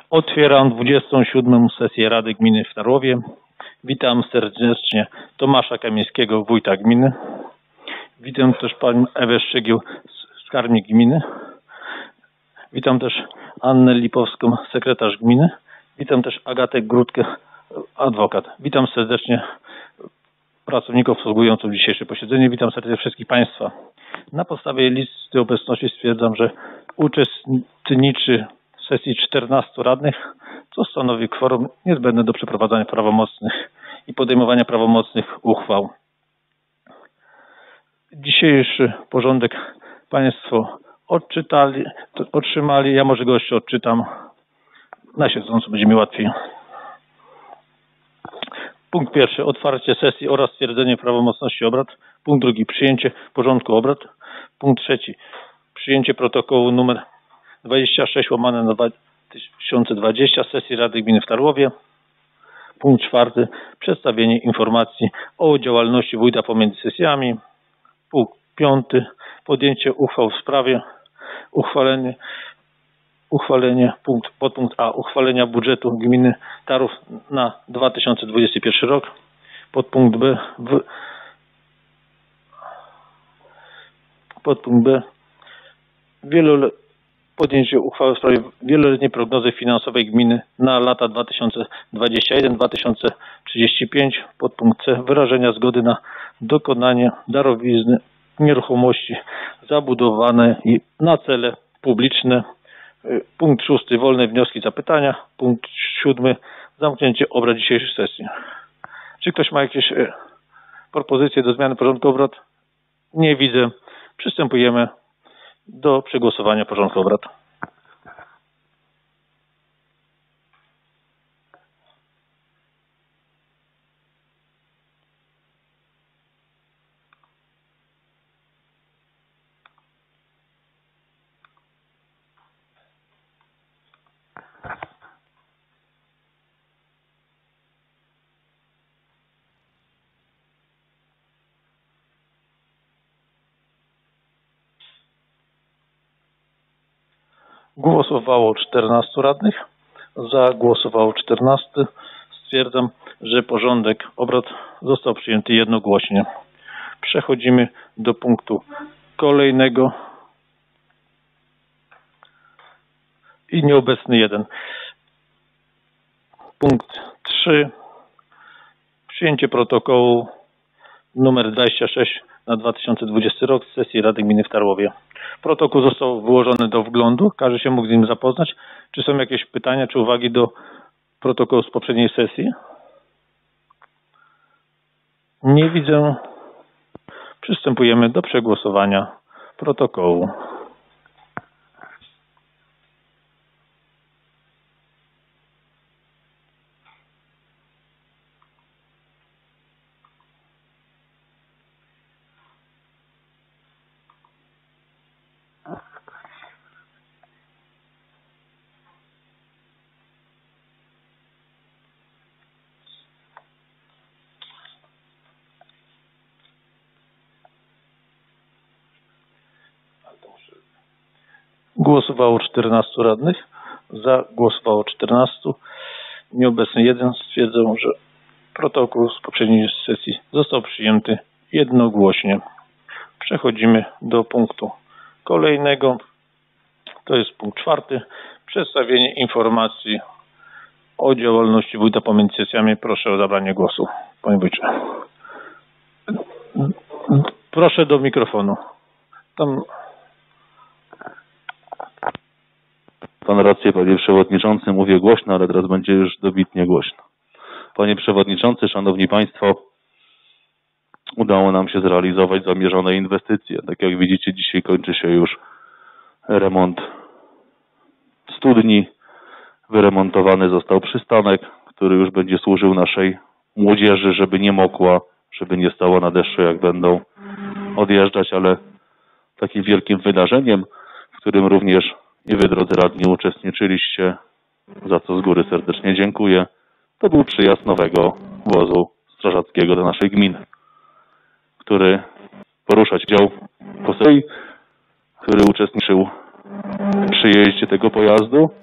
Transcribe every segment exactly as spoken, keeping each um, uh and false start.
Otwieram dwudziestą siódmą sesję Rady Gminy w Tarłowie. Witam serdecznie Tomasza Kamińskiego, wójta gminy. Witam też panią Ewę Szczygieł, skarbnik gminy. Witam też Annę Lipowską, sekretarz gminy. Witam też Agatę Grudkę, adwokat. Witam serdecznie pracowników obsługujących dzisiejsze posiedzenie. Witam serdecznie wszystkich państwa. Na podstawie listy obecności stwierdzam, że uczestniczy w sesji czternastu radnych, co stanowi kworum niezbędne do przeprowadzania prawomocnych i podejmowania prawomocnych uchwał. Dzisiejszy porządek państwo odczytali, otrzymali. Ja może go jeszcze odczytam. Na siedząco będzie mi łatwiej. Punkt pierwszy. Otwarcie sesji oraz stwierdzenie prawomocności obrad. Punkt drugi. Przyjęcie porządku obrad. Punkt trzeci. Przyjęcie protokołu numer dwadzieścia sześć łamane na dwa tysiące dwadzieścia sesji Rady Gminy w Tarłowie. Punkt czwarty. Przedstawienie informacji o działalności wójta pomiędzy sesjami. Punkt piąty. Podjęcie uchwał w sprawie uchwalenie Uchwalenie, punkt, podpunkt A, uchwalenia budżetu gminy Tarów na dwa tysiące dwudziesty pierwszy rok. Podpunkt B, w, podpunkt B, wielole, podjęcie uchwały w sprawie wieloletniej prognozy finansowej gminy na lata dwa tysiące dwudziesty pierwszy do dwa tysiące trzydziestego piątego. Podpunkt C, wyrażenia zgody na dokonanie darowizny nieruchomości zabudowanej na cele publiczne. Punkt szósty. Wolne wnioski, zapytania. Punkt siódmy. Zamknięcie obrad dzisiejszej sesji. Czy ktoś ma jakieś propozycje do zmiany porządku obrad? Nie widzę. Przystępujemy do przegłosowania porządku obrad. Głosowało czternastu radnych, za głosowało czternastu. Stwierdzam, że porządek obrad został przyjęty jednogłośnie. Przechodzimy do punktu kolejnego i nieobecny jeden. Punkt trzy. Przyjęcie protokołu numer dwadzieścia sześć na dwa tysiące dwudziesty rok z sesji Rady Gminy w Tarłowie. Protokół został wyłożony do wglądu. Każdy się mógł z nim zapoznać. Czy są jakieś pytania czy uwagi do protokołu z poprzedniej sesji? Nie widzę. Przystępujemy do przegłosowania protokołu. Głosowało czternastu radnych, za głosowało czternastu, nieobecny jeden. Stwierdzam, że protokół z poprzedniej sesji został przyjęty jednogłośnie. Przechodzimy do punktu kolejnego. To jest punkt czwarty. Przedstawienie informacji o działalności wójta pomiędzy sesjami. Proszę o zabranie głosu, panie wójcie. Proszę do mikrofonu. Tam... Pan rację, panie przewodniczący, mówię głośno, ale teraz będzie już dobitnie głośno. Panie przewodniczący, szanowni państwo, udało nam się zrealizować zamierzone inwestycje. Tak jak widzicie, dzisiaj kończy się już remont studni. Wyremontowany został przystanek, który już będzie służył naszej młodzieży, żeby nie mokła, żeby nie stała na deszczu, jak będą odjeżdżać, ale takim wielkim wydarzeniem, w którym również i wy, drodzy radni, uczestniczyliście, za co z góry serdecznie dziękuję. To był przyjazd nowego wozu strażackiego do naszej gminy, który poruszać dział po sesji, który uczestniczył w przyjeździe tego pojazdu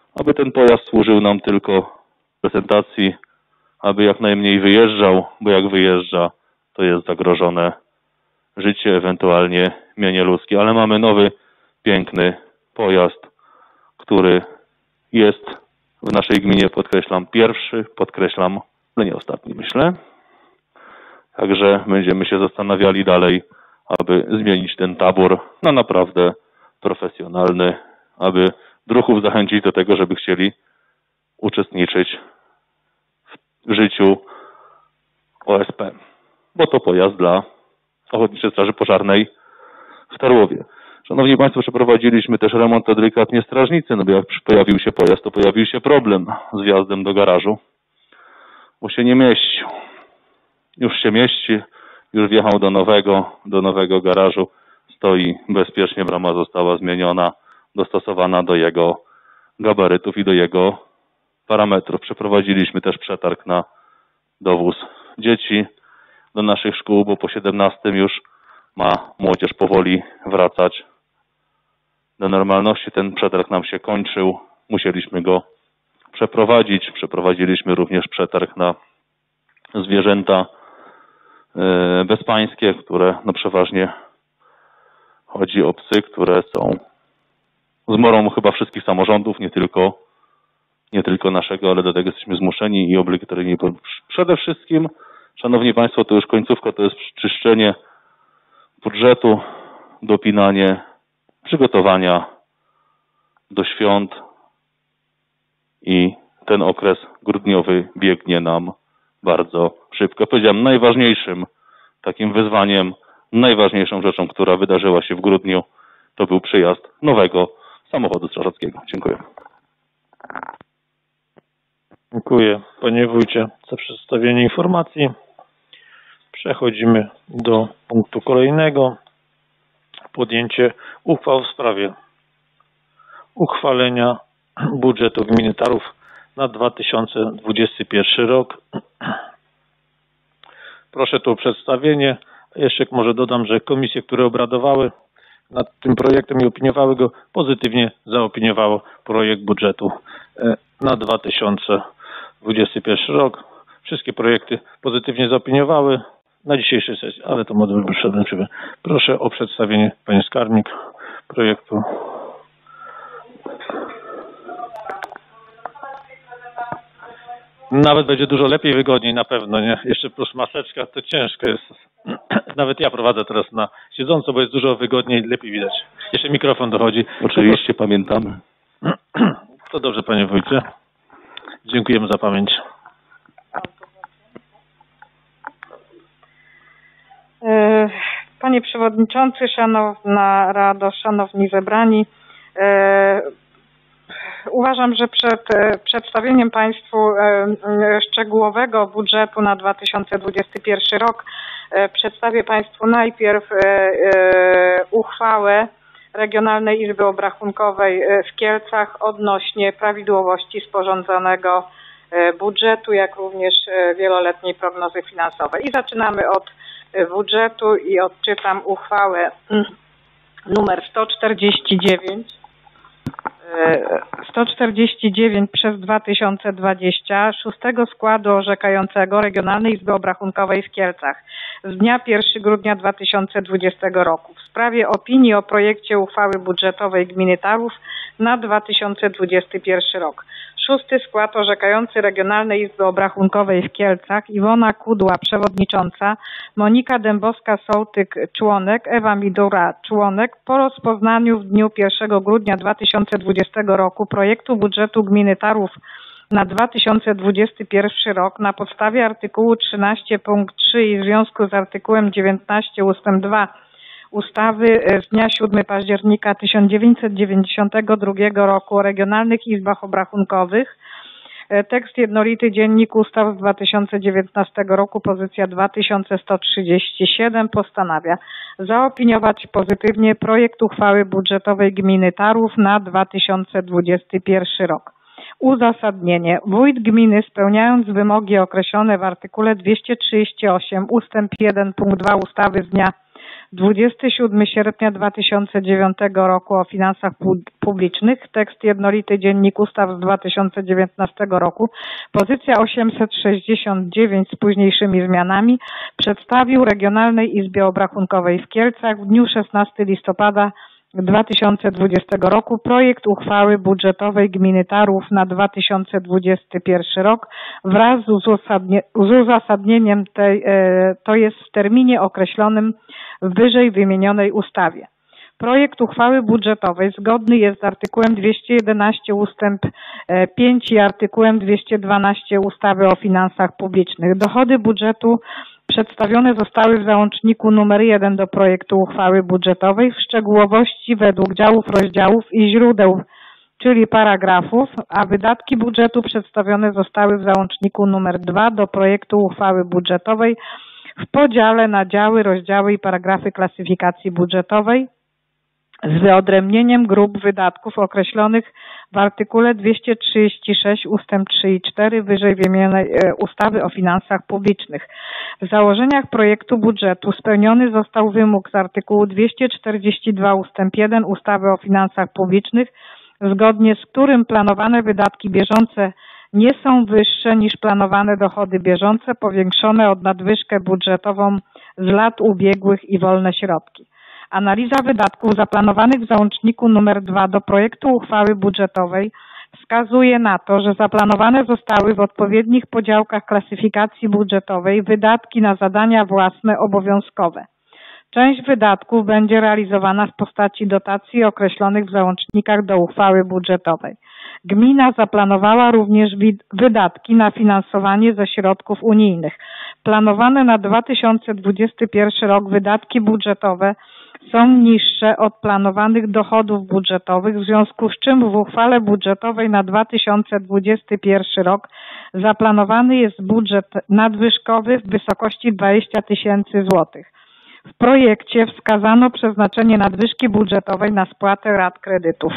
aby ten pojazd służył nam tylko prezentacji, aby jak najmniej wyjeżdżał, bo jak wyjeżdża, to jest zagrożone życie, ewentualnie mienie ludzkie. Ale mamy nowy, piękny pojazd, który jest w naszej gminie, podkreślam, pierwszy, podkreślam, ale nie ostatni, myślę. Także będziemy się zastanawiali dalej, aby zmienić ten tabor na naprawdę profesjonalny, aby druhów zachęcić do tego, żeby chcieli uczestniczyć w życiu O S P. Bo to pojazd dla Ochotniczej Straży Pożarnej w Tarłowie. Szanowni Państwo, przeprowadziliśmy też remont delikatnie strażnicy, no bo jak pojawił się pojazd, to pojawił się problem z wjazdem do garażu, bo się nie mieścił. Już się mieści, już wjechał do nowego, do nowego garażu, stoi bezpiecznie, brama została zmieniona, dostosowana do jego gabarytów i do jego parametrów. Przeprowadziliśmy też przetarg na dowóz dzieci do naszych szkół, bo po siedemnastym już ma młodzież powoli wracać do normalności. Ten przetarg nam się kończył, musieliśmy go przeprowadzić. Przeprowadziliśmy również przetarg na zwierzęta bezpańskie, które no przeważnie chodzi o psy, które są zmorą chyba wszystkich samorządów, nie tylko, nie tylko naszego, ale do tego jesteśmy zmuszeni i obligatoryjnie. Przede wszystkim, Szanowni Państwo, to już końcówka, to jest czyszczenie budżetu, dopinanie, przygotowania do świąt i ten okres grudniowy biegnie nam bardzo szybko. Powiedziałem, najważniejszym takim wyzwaniem, najważniejszą rzeczą, która wydarzyła się w grudniu, to był przyjazd nowego samochodu strażackiego. Dziękuję. Dziękuję Panie Wójcie za przedstawienie informacji. Przechodzimy do punktu kolejnego. Podjęcie uchwał w sprawie uchwalenia budżetu gminy Tarłów na dwa tysiące dwudziesty pierwszy rok. Proszę tu o przedstawienie. Jeszcze może dodam, że komisje, które obradowały nad tym projektem i opiniowały go, pozytywnie zaopiniowało projekt budżetu na dwa tysiące dwudziesty pierwszy rok. Wszystkie projekty pozytywnie zaopiniowały na dzisiejszej sesji, ale to model przedmiotowy. Proszę o przedstawienie, Pani Skarbnik, projektu. Nawet będzie dużo lepiej, wygodniej na pewno, nie? Jeszcze plus maseczka, to ciężko jest. Nawet ja prowadzę teraz na siedząco, bo jest dużo wygodniej, lepiej widać. Jeszcze mikrofon dochodzi. Oczywiście to pamiętamy. To dobrze, Panie Wójcie. Dziękujemy za pamięć. Panie Przewodniczący, Szanowna Rado, Szanowni Zebrani, uważam, że przed przedstawieniem Państwu szczegółowego budżetu na dwa tysiące dwudziesty pierwszy rok przedstawię Państwu najpierw uchwałę Regionalnej Izby Obrachunkowej w Kielcach odnośnie prawidłowości sporządzonego budżetu, jak również wieloletniej prognozy finansowej. I zaczynamy od budżetu i odczytam uchwałę numer sto czterdzieści dziewięć. sto czterdzieści dziewięć przez dwa tysiące dwadzieścia szóstego składu orzekającego Regionalnej Izby Obrachunkowej w Kielcach z dnia pierwszego grudnia dwa tysiące dwudziestego roku w sprawie opinii o projekcie uchwały budżetowej gminy Tarłów na dwa tysiące dwudziesty pierwszy rok. Szósty skład orzekający Regionalnej Izby Obrachunkowej w Kielcach: Iwona Kudła, przewodnicząca, Monika Dębowska-Sołtyk, członek, Ewa Midura, członek, po rozpoznaniu w dniu pierwszego grudnia dwa tysiące dwudziestego roku projektu budżetu gminy Tarłów na dwa tysiące dwudziesty pierwszy rok na podstawie artykułu trzynaście punkt trzy i w związku z artykułem dziewiętnaście ustęp dwa ustawy z dnia siódmego października tysiąc dziewięćset dziewięćdziesiątego drugiego roku o regionalnych izbach obrachunkowych. Tekst jednolity Dziennik Ustaw z dwa tysiące dziewiętnastego roku, pozycja dwa tysiące sto trzydzieści siedem, postanawia zaopiniować pozytywnie projekt uchwały budżetowej gminy Tarłów na dwa tysiące dwudziesty pierwszy rok. Uzasadnienie. Wójt gminy, spełniając wymogi określone w artykule dwieście trzydzieści osiem ustęp jeden punkt dwa ustawy z dnia dwudziestego siódmego sierpnia dwa tysiące dziewiątego roku o finansach publicznych, tekst jednolity Dziennik Ustaw z dwa tysiące dziewiętnastego roku, pozycja osiemset sześćdziesiąt dziewięć z późniejszymi zmianami, przedstawił Regionalnej Izbie Obrachunkowej w Kielcach w dniu szesnastego listopada dwa tysiące dwudziestego roku projekt uchwały budżetowej gminy Tarłów na dwa tysiące dwudziesty pierwszy rok wraz z, uzasadnie, z uzasadnieniem tej, e, to jest w terminie określonym w wyżej wymienionej ustawie. Projekt uchwały budżetowej zgodny jest z artykułem dwieście jedenaście ustęp pięć i artykułem dwieście dwanaście ustawy o finansach publicznych. Dochody budżetu przedstawione zostały w załączniku numer jeden do projektu uchwały budżetowej w szczegółowości według działów, rozdziałów i źródeł, czyli paragrafów, a wydatki budżetu przedstawione zostały w załączniku numer dwa do projektu uchwały budżetowej w podziale na działy, rozdziały i paragrafy klasyfikacji budżetowej z wyodrębnieniem grup wydatków określonych w artykule dwieście trzydzieści sześć ustęp trzy i cztery wyżej wymienionej ustawy o finansach publicznych. W założeniach projektu budżetu spełniony został wymóg z artykułu dwieście czterdzieści dwa ustęp jeden ustawy o finansach publicznych, zgodnie z którym planowane wydatki bieżące nie są wyższe niż planowane dochody bieżące powiększone o nadwyżkę budżetową z lat ubiegłych i wolne środki. Analiza wydatków zaplanowanych w załączniku nr dwa do projektu uchwały budżetowej wskazuje na to, że zaplanowane zostały w odpowiednich podziałkach klasyfikacji budżetowej wydatki na zadania własne obowiązkowe. Część wydatków będzie realizowana w postaci dotacji określonych w załącznikach do uchwały budżetowej. Gmina zaplanowała również wydatki na finansowanie ze środków unijnych. Planowane na dwa tysiące dwudziesty pierwszy rok wydatki budżetowe są niższe od planowanych dochodów budżetowych, w związku z czym w uchwale budżetowej na dwa tysiące dwudziesty pierwszy rok zaplanowany jest budżet nadwyżkowy w wysokości dwadzieścia tysięcy złotych. W projekcie wskazano przeznaczenie nadwyżki budżetowej na spłatę rat kredytów.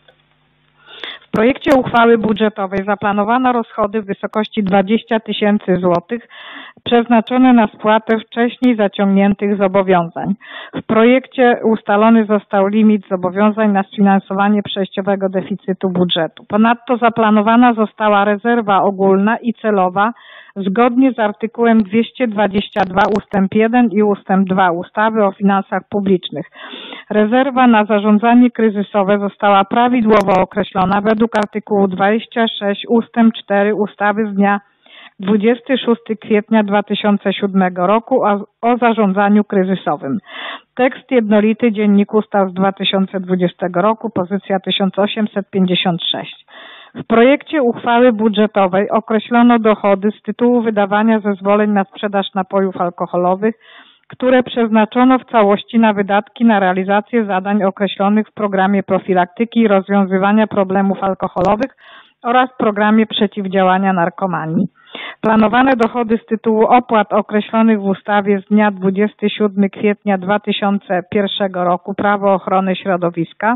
W projekcie uchwały budżetowej zaplanowano rozchody w wysokości dwadzieścia tysięcy złotych przeznaczone na spłatę wcześniej zaciągniętych zobowiązań. W projekcie ustalony został limit zobowiązań na sfinansowanie przejściowego deficytu budżetu. Ponadto zaplanowana została rezerwa ogólna i celowa zgodnie z artykułem dwieście dwadzieścia dwa ustęp jeden i ustęp dwa ustawy o finansach publicznych. Rezerwa na zarządzanie kryzysowe została prawidłowo określona według artykułu dwadzieścia sześć ustęp cztery ustawy z dnia dwudziestego szóstego kwietnia dwa tysiące siódmego roku o, o zarządzaniu kryzysowym. Tekst jednolity Dziennik Ustaw z dwa tysiące dwudziestego roku, pozycja tysiąc osiemset pięćdziesiąt sześć. W projekcie uchwały budżetowej określono dochody z tytułu wydawania zezwoleń na sprzedaż napojów alkoholowych, które przeznaczono w całości na wydatki na realizację zadań określonych w programie profilaktyki i rozwiązywania problemów alkoholowych oraz programie przeciwdziałania narkomanii. Planowane dochody z tytułu opłat określonych w ustawie z dnia dwudziestego siódmego kwietnia dwa tysiące pierwszego roku Prawo ochrony środowiska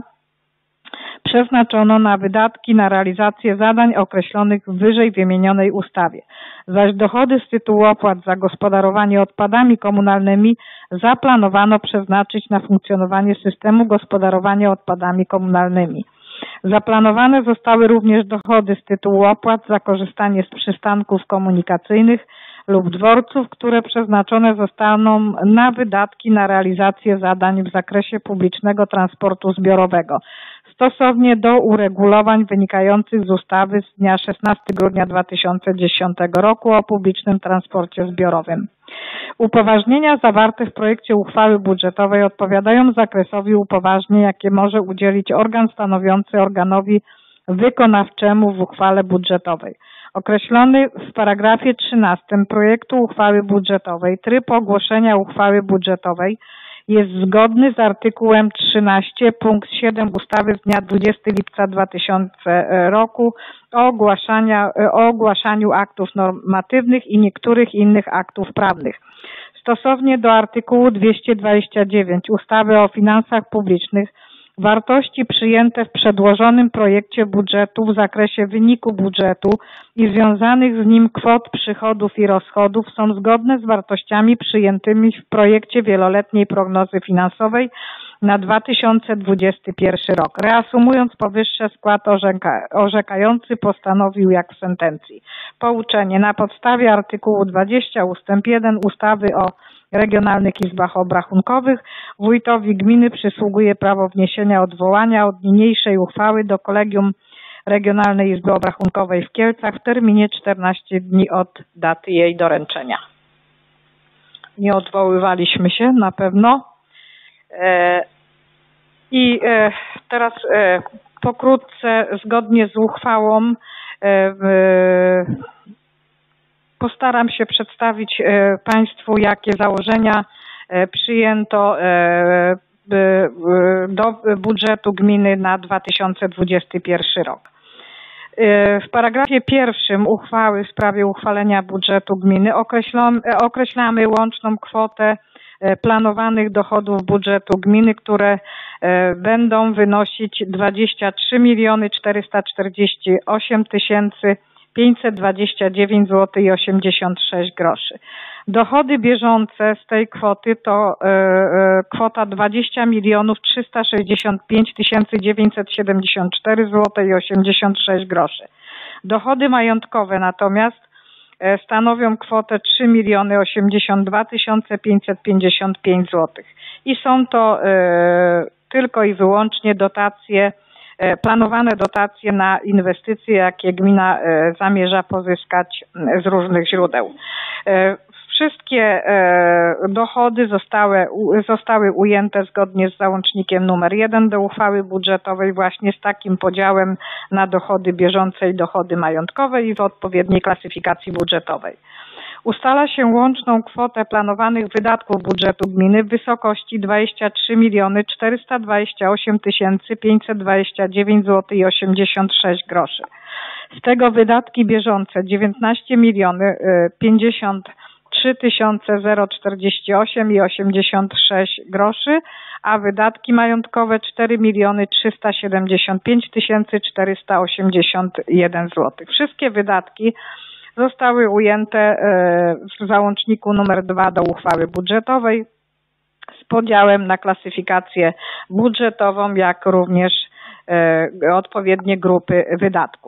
przeznaczono na wydatki na realizację zadań określonych w wyżej wymienionej ustawie, zaś dochody z tytułu opłat za gospodarowanie odpadami komunalnymi zaplanowano przeznaczyć na funkcjonowanie systemu gospodarowania odpadami komunalnymi. Zaplanowane zostały również dochody z tytułu opłat za korzystanie z przystanków komunikacyjnych lub dworców, które przeznaczone zostaną na wydatki na realizację zadań w zakresie publicznego transportu zbiorowego, stosownie do uregulowań wynikających z ustawy z dnia szesnastego grudnia dwa tysiące dziesiątego roku o publicznym transporcie zbiorowym. Upoważnienia zawarte w projekcie uchwały budżetowej odpowiadają zakresowi upoważnień, jakie może udzielić organ stanowiący organowi wykonawczemu w uchwale budżetowej. Określony w paragrafie trzynastym projektu uchwały budżetowej tryb ogłoszenia uchwały budżetowej jest zgodny z artykułem trzynaście punkt siedem ustawy z dnia dwudziestego lipca dwa tysiące roku o, ogłaszania, o ogłaszaniu aktów normatywnych i niektórych innych aktów prawnych. Stosownie do artykułu dwieście dwadzieścia dziewięć ustawy o finansach publicznych Wartości przyjęte w przedłożonym projekcie budżetu w zakresie wyniku budżetu i związanych z nim kwot przychodów i rozchodów są zgodne z wartościami przyjętymi w projekcie wieloletniej prognozy finansowej na dwa tysiące dwudziesty pierwszy rok. Reasumując powyższe, skład orzeka, orzekający postanowił jak w sentencji. Pouczenie. Na podstawie artykułu dwudziestego ustęp jeden ustawy o regionalnych izbach obrachunkowych wójtowi gminy przysługuje prawo wniesienia odwołania od niniejszej uchwały do Kolegium Regionalnej Izby Obrachunkowej w Kielcach w terminie czternastu dni od daty jej doręczenia. Nie odwoływaliśmy się na pewno. I teraz pokrótce, zgodnie z uchwałą, postaram się przedstawić Państwu, jakie założenia przyjęto do budżetu gminy na dwa tysiące dwudziesty pierwszy rok. W paragrafie pierwszym uchwały w sprawie uchwalenia budżetu gminy określamy łączną kwotę planowanych dochodów budżetu gminy, które będą wynosić dwadzieścia trzy miliony czterysta czterdzieści osiem tysięcy pięćset dwadzieścia dziewięć złotych i osiemdziesiąt sześć groszy. Dochody bieżące z tej kwoty to kwota dwadzieścia milionów trzysta sześćdziesiąt pięć tysięcy dziewięćset siedemdziesiąt cztery złote i osiemdziesiąt sześć groszy. Dochody majątkowe natomiast stanowią kwotę trzy miliony osiemdziesiąt dwa tysiące pięćset pięćdziesiąt pięć złotych. I są to tylko i wyłącznie dotacje, planowane dotacje na inwestycje, jakie gmina zamierza pozyskać z różnych źródeł. Wszystkie dochody zostały, zostały ujęte zgodnie z załącznikiem numer jeden do uchwały budżetowej właśnie z takim podziałem na dochody bieżące i dochody majątkowe i w odpowiedniej klasyfikacji budżetowej. Ustala się łączną kwotę planowanych wydatków budżetu gminy w wysokości dwadzieścia trzy miliony czterysta dwadzieścia osiem tysięcy pięćset dwadzieścia dziewięć złotych i osiemdziesiąt sześć groszy. Z tego wydatki bieżące dziewiętnaście milionów pięćdziesiąt trzy tysiące czterdzieści osiem i osiemdziesiąt sześć groszy, a wydatki majątkowe cztery miliony trzysta siedemdziesiąt pięć tysięcy czterysta osiemdziesiąt jeden złotych. Wszystkie wydatki zostały ujęte w załączniku numer dwa do uchwały budżetowej z podziałem na klasyfikację budżetową, jak również odpowiednie grupy wydatków.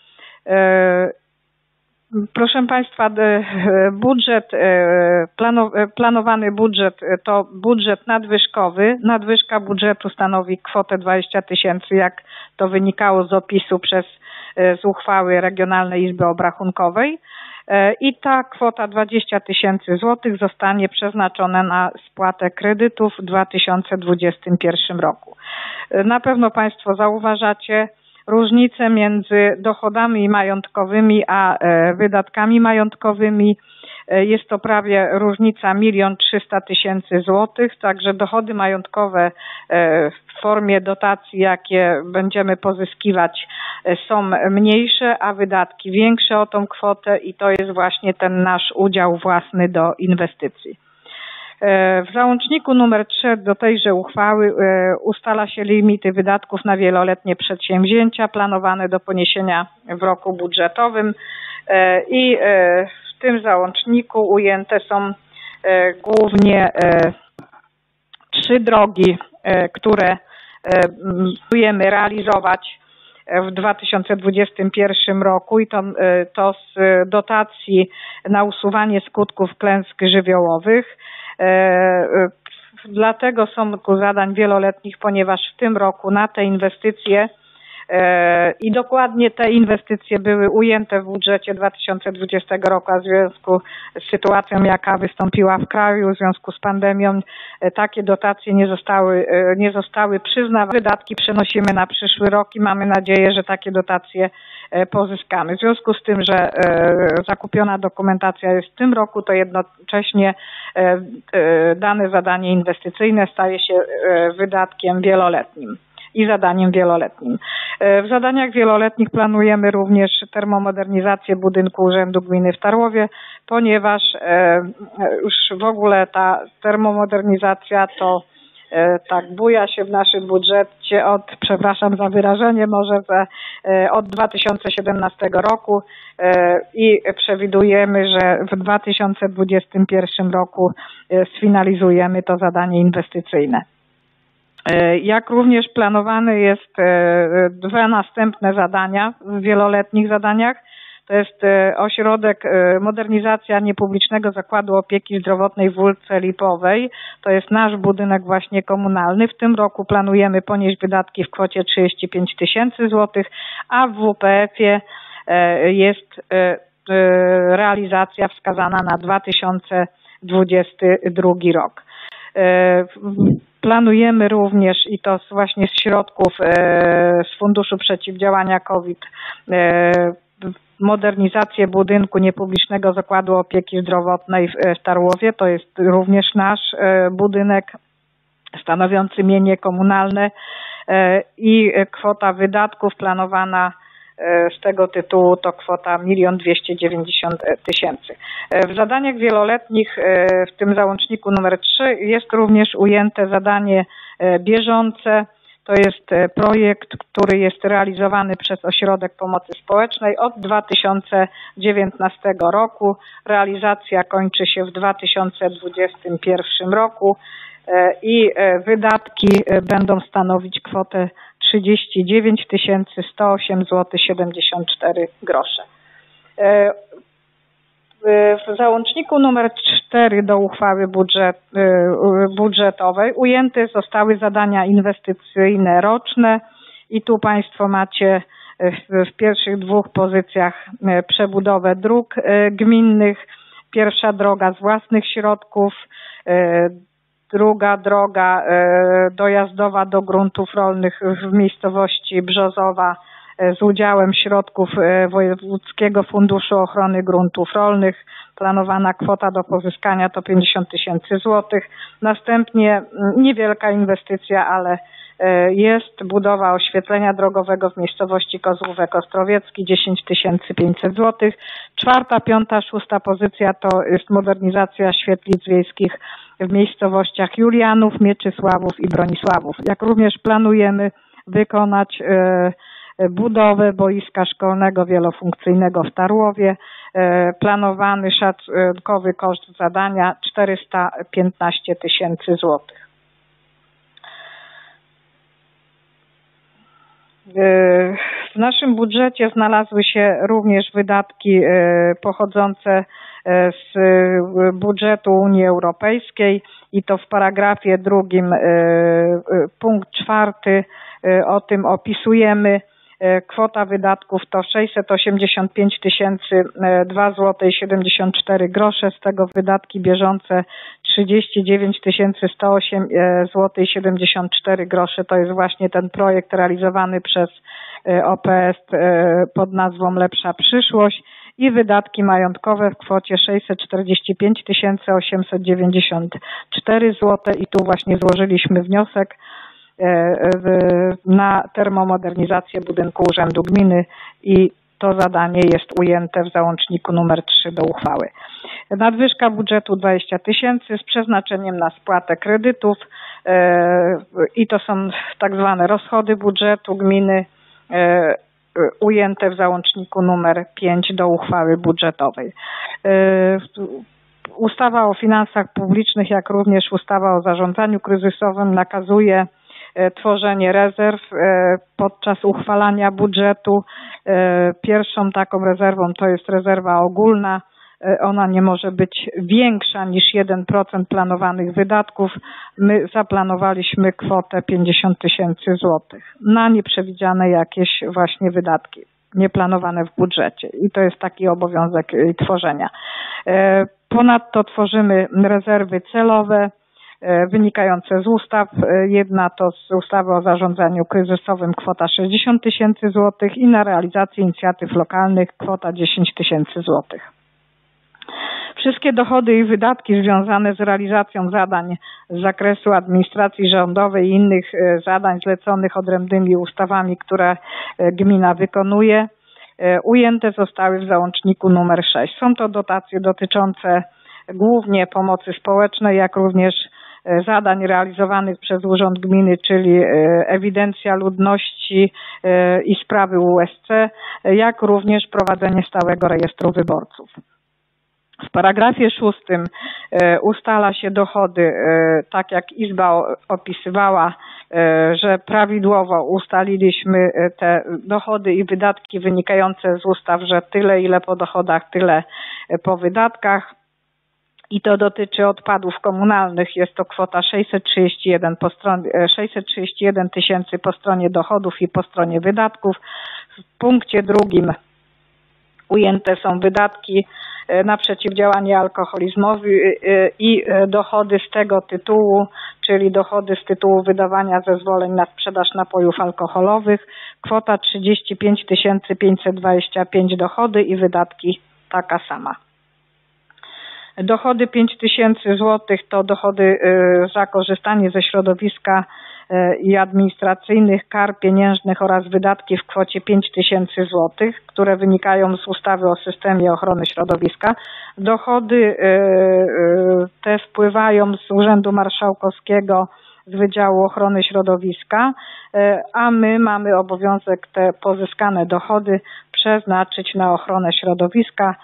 Proszę Państwa, budżet, planowany budżet to budżet nadwyżkowy. Nadwyżka budżetu stanowi kwotę dwadzieścia tysięcy, jak to wynikało z opisu przez z uchwały Regionalnej Izby Obrachunkowej. I ta kwota dwadzieścia tysięcy złotych zostanie przeznaczona na spłatę kredytów w dwa tysiące dwudziestym pierwszym roku. Na pewno Państwo zauważacie różnicę między dochodami majątkowymi a wydatkami majątkowymi. Jest to prawie różnica milion trzysta tysięcy złotych, także dochody majątkowe w formie dotacji, jakie będziemy pozyskiwać, są mniejsze, a wydatki większe o tą kwotę i to jest właśnie ten nasz udział własny do inwestycji. W załączniku numer trzy do tejże uchwały ustala się limity wydatków na wieloletnie przedsięwzięcia planowane do poniesienia w roku budżetowym i w tym załączniku ujęte są głównie trzy drogi, które planujemy realizować w dwa tysiące dwudziestym pierwszym roku i to, to z dotacji na usuwanie skutków klęsk żywiołowych. Dlatego są ku zadań wieloletnich, ponieważ w tym roku na te inwestycje i dokładnie te inwestycje były ujęte w budżecie dwa tysiące dwudziestego roku, a w związku z sytuacją, jaka wystąpiła w kraju, w związku z pandemią, takie dotacje nie zostały, nie zostały przyznane. Wydatki przenosimy na przyszły rok i mamy nadzieję, że takie dotacje pozyskamy. W związku z tym, że zakupiona dokumentacja jest w tym roku, to jednocześnie dane zadanie inwestycyjne staje się wydatkiem wieloletnim i zadaniem wieloletnim. W zadaniach wieloletnich planujemy również termomodernizację budynku Urzędu Gminy w Tarłowie, ponieważ już w ogóle ta termomodernizacja to tak buja się w naszym budżecie od, przepraszam za wyrażenie, może za, od dwa tysiące siedemnastego roku i przewidujemy, że w dwa tysiące dwudziestym pierwszym roku sfinalizujemy to zadanie inwestycyjne. Jak również planowane jest dwa następne zadania w wieloletnich zadaniach. To jest ośrodek modernizacja niepublicznego zakładu opieki zdrowotnej w Wólce Lipowej. To jest nasz budynek właśnie komunalny. W tym roku planujemy ponieść wydatki w kwocie trzydzieści pięć tysięcy złotych, a w W P F-ie jest realizacja wskazana na dwa tysiące dwudziesty drugi rok. Planujemy również, i to właśnie z środków z Funduszu Przeciwdziałania COVID, modernizację budynku niepublicznego Zakładu Opieki Zdrowotnej w Tarłowie. To jest również nasz budynek stanowiący mienie komunalne i kwota wydatków planowana z tego tytułu to kwota milion dwieście dziewięćdziesiąt tysięcy. W zadaniach wieloletnich w tym załączniku numer trzy jest również ujęte zadanie bieżące. To jest projekt, który jest realizowany przez Ośrodek Pomocy Społecznej od dwa tysiące dziewiętnastego roku. Realizacja kończy się w dwa tysiące dwudziestym pierwszym roku i wydatki będą stanowić kwotę trzydzieści dziewięć tysięcy sto osiem złotych siedemdziesiąt cztery grosze. W załączniku numer cztery do uchwały budżet, budżetowej ujęte zostały zadania inwestycyjne roczne i tu Państwo macie w pierwszych dwóch pozycjach przebudowę dróg gminnych. Pierwsza droga z własnych środków, druga droga dojazdowa do gruntów rolnych w miejscowości Brzozowa z udziałem środków Wojewódzkiego Funduszu Ochrony Gruntów Rolnych. Planowana kwota do pozyskania to pięćdziesiąt tysięcy złotych. Następnie niewielka inwestycja, ale jest budowa oświetlenia drogowego w miejscowości Kozłówek Ostrowiecki, dziesięć tysięcy pięćset złotych. Czwarta, piąta, szósta pozycja to jest modernizacja świetlic wiejskich w miejscowościach Julianów, Mieczysławów i Bronisławów. Jak również planujemy wykonać budowę boiska szkolnego wielofunkcyjnego w Tarłowie. Planowany szacunkowy koszt zadania czterysta piętnaście tysięcy złotych. W naszym budżecie znalazły się również wydatki pochodzące z budżetu Unii Europejskiej i to w paragrafie drugim punkt czwarty o tym opisujemy. Kwota wydatków to sześćset osiemdziesiąt pięć tysięcy dwa złote siedemdziesiąt cztery grosze, z tego wydatki bieżące trzydzieści dziewięć tysięcy sto osiem złotych siedemdziesiąt cztery grosze. To jest właśnie ten projekt realizowany przez O P S pod nazwą Lepsza Przyszłość i wydatki majątkowe w kwocie sześćset czterdzieści pięć tysięcy osiemset dziewięćdziesiąt cztery złote i tu właśnie złożyliśmy wniosek na termomodernizację budynku Urzędu Gminy i to zadanie jest ujęte w załączniku numer trzy do uchwały. Nadwyżka budżetu dwadzieścia tysięcy z przeznaczeniem na spłatę kredytów i to są tak zwane rozchody budżetu gminy ujęte w załączniku numer pięć do uchwały budżetowej. Ustawa o finansach publicznych, jak również ustawa o zarządzaniu kryzysowym nakazuje tworzenie rezerw podczas uchwalania budżetu. Pierwszą taką rezerwą to jest rezerwa ogólna. Ona nie może być większa niż jeden procent planowanych wydatków. My zaplanowaliśmy kwotę pięćdziesiąt tysięcy złotych na nieprzewidziane jakieś właśnie wydatki, nieplanowane w budżecie. I to jest taki obowiązek tworzenia. Ponadto tworzymy rezerwy celowe wynikające z ustaw. Jedna to z ustawy o zarządzaniu kryzysowym kwota sześćdziesiąt tysięcy złotych i na realizację inicjatyw lokalnych kwota dziesięć tysięcy złotych. Wszystkie dochody i wydatki związane z realizacją zadań z zakresu administracji rządowej i innych zadań zleconych odrębnymi ustawami, które gmina wykonuje, ujęte zostały w załączniku numer sześć. Są to dotacje dotyczące głównie pomocy społecznej, jak również zadań realizowanych przez Urząd Gminy, czyli ewidencja ludności i sprawy U S C, jak również prowadzenie stałego rejestru wyborców. W paragrafie szóstym ustala się dochody, tak jak Izba opisywała, że prawidłowo ustaliliśmy te dochody i wydatki wynikające z ustaw, że tyle ile po dochodach, tyle po wydatkach. I to dotyczy odpadów komunalnych. Jest to kwota sześćset trzydzieści jeden po stronie, sześćset trzydzieści jeden tysięcy po stronie dochodów i po stronie wydatków. W punkcie drugim ujęte są wydatki na przeciwdziałanie alkoholizmowi i dochody z tego tytułu, czyli dochody z tytułu wydawania zezwoleń na sprzedaż napojów alkoholowych. Kwota trzydzieści pięć tysięcy pięćset dwadzieścia pięć dochody i wydatki taka sama. Dochody pięć tysięcy złotych to dochody za korzystanie ze środowiska i administracyjnych kar pieniężnych oraz wydatki w kwocie pięć tysięcy złotych, które wynikają z ustawy o systemie ochrony środowiska. Dochody te wpływają z Urzędu Marszałkowskiego z Wydziału Ochrony Środowiska, a my mamy obowiązek te pozyskane dochody przeznaczyć na ochronę środowiska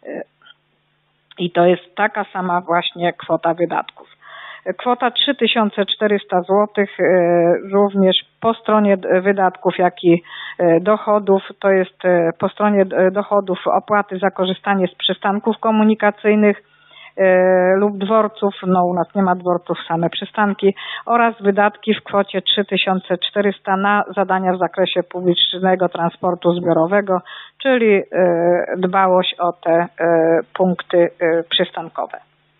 i to jest taka sama właśnie kwota wydatków. Kwota trzy tysiące czterysta złotych również po stronie wydatków, jak i dochodów. To jest po stronie dochodów opłaty za korzystanie z przystanków komunikacyjnych lub dworców, no u nas nie ma dworców, same przystanki, oraz wydatki w kwocie trzy tysiące czterysta na zadania w zakresie publicznego transportu zbiorowego, czyli dbałość o te punkty przystankowe.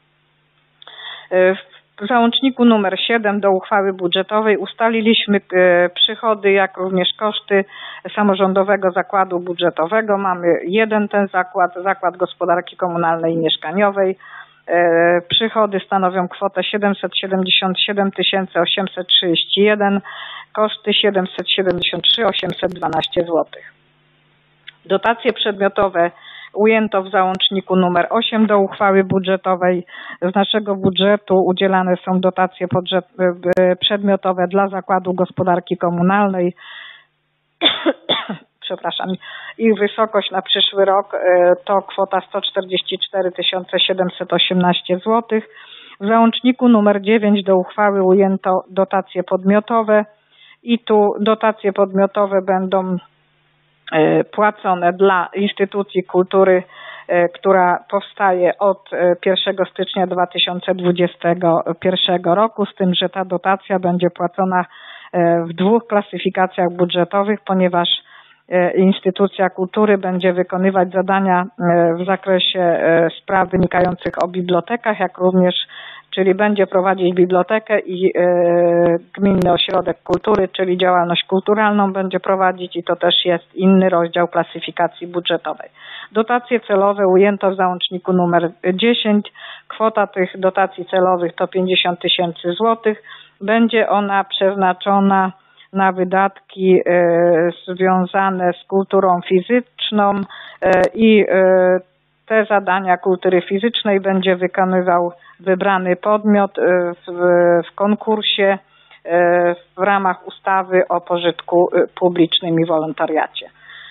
W załączniku numer siedem do uchwały budżetowej ustaliliśmy przychody, jak również koszty samorządowego zakładu budżetowego. Mamy jeden ten zakład, Zakład Gospodarki Komunalnej i Mieszkaniowej. Przychody stanowią kwotę siedemset siedemdziesiąt siedem tysięcy osiemset trzydzieści jeden, koszty siedemset siedemdziesiąt trzy tysiące osiemset dwanaście złotych. Dotacje przedmiotowe ujęto w załączniku numer osiem do uchwały budżetowej. Z naszego budżetu udzielane są dotacje przedmiotowe dla Zakładu Gospodarki Komunalnej. Przepraszam. Ich wysokość na przyszły rok to kwota sto czterdzieści cztery tysiące siedemset osiemnaście złotych. W załączniku numer dziewięć do uchwały ujęto dotacje podmiotowe i tu dotacje podmiotowe będą płacone dla instytucji kultury, która powstaje od pierwszego stycznia dwa tysiące dwudziestego pierwszego roku, z tym, że ta dotacja będzie płacona w dwóch klasyfikacjach budżetowych, ponieważ instytucja kultury będzie wykonywać zadania w zakresie spraw wynikających o bibliotekach, jak również, czyli będzie prowadzić bibliotekę i gminny ośrodek kultury, czyli działalność kulturalną będzie prowadzić i to też jest inny rozdział klasyfikacji budżetowej. Dotacje celowe ujęto w załączniku numer dziesięć. Kwota tych dotacji celowych to pięćdziesiąt tysięcy złotych. Będzie ona przeznaczona na wydatki związane z kulturą fizyczną i te zadania kultury fizycznej będzie wykonywał wybrany podmiot w, w konkursie w ramach ustawy o pożytku publicznym i wolontariacie.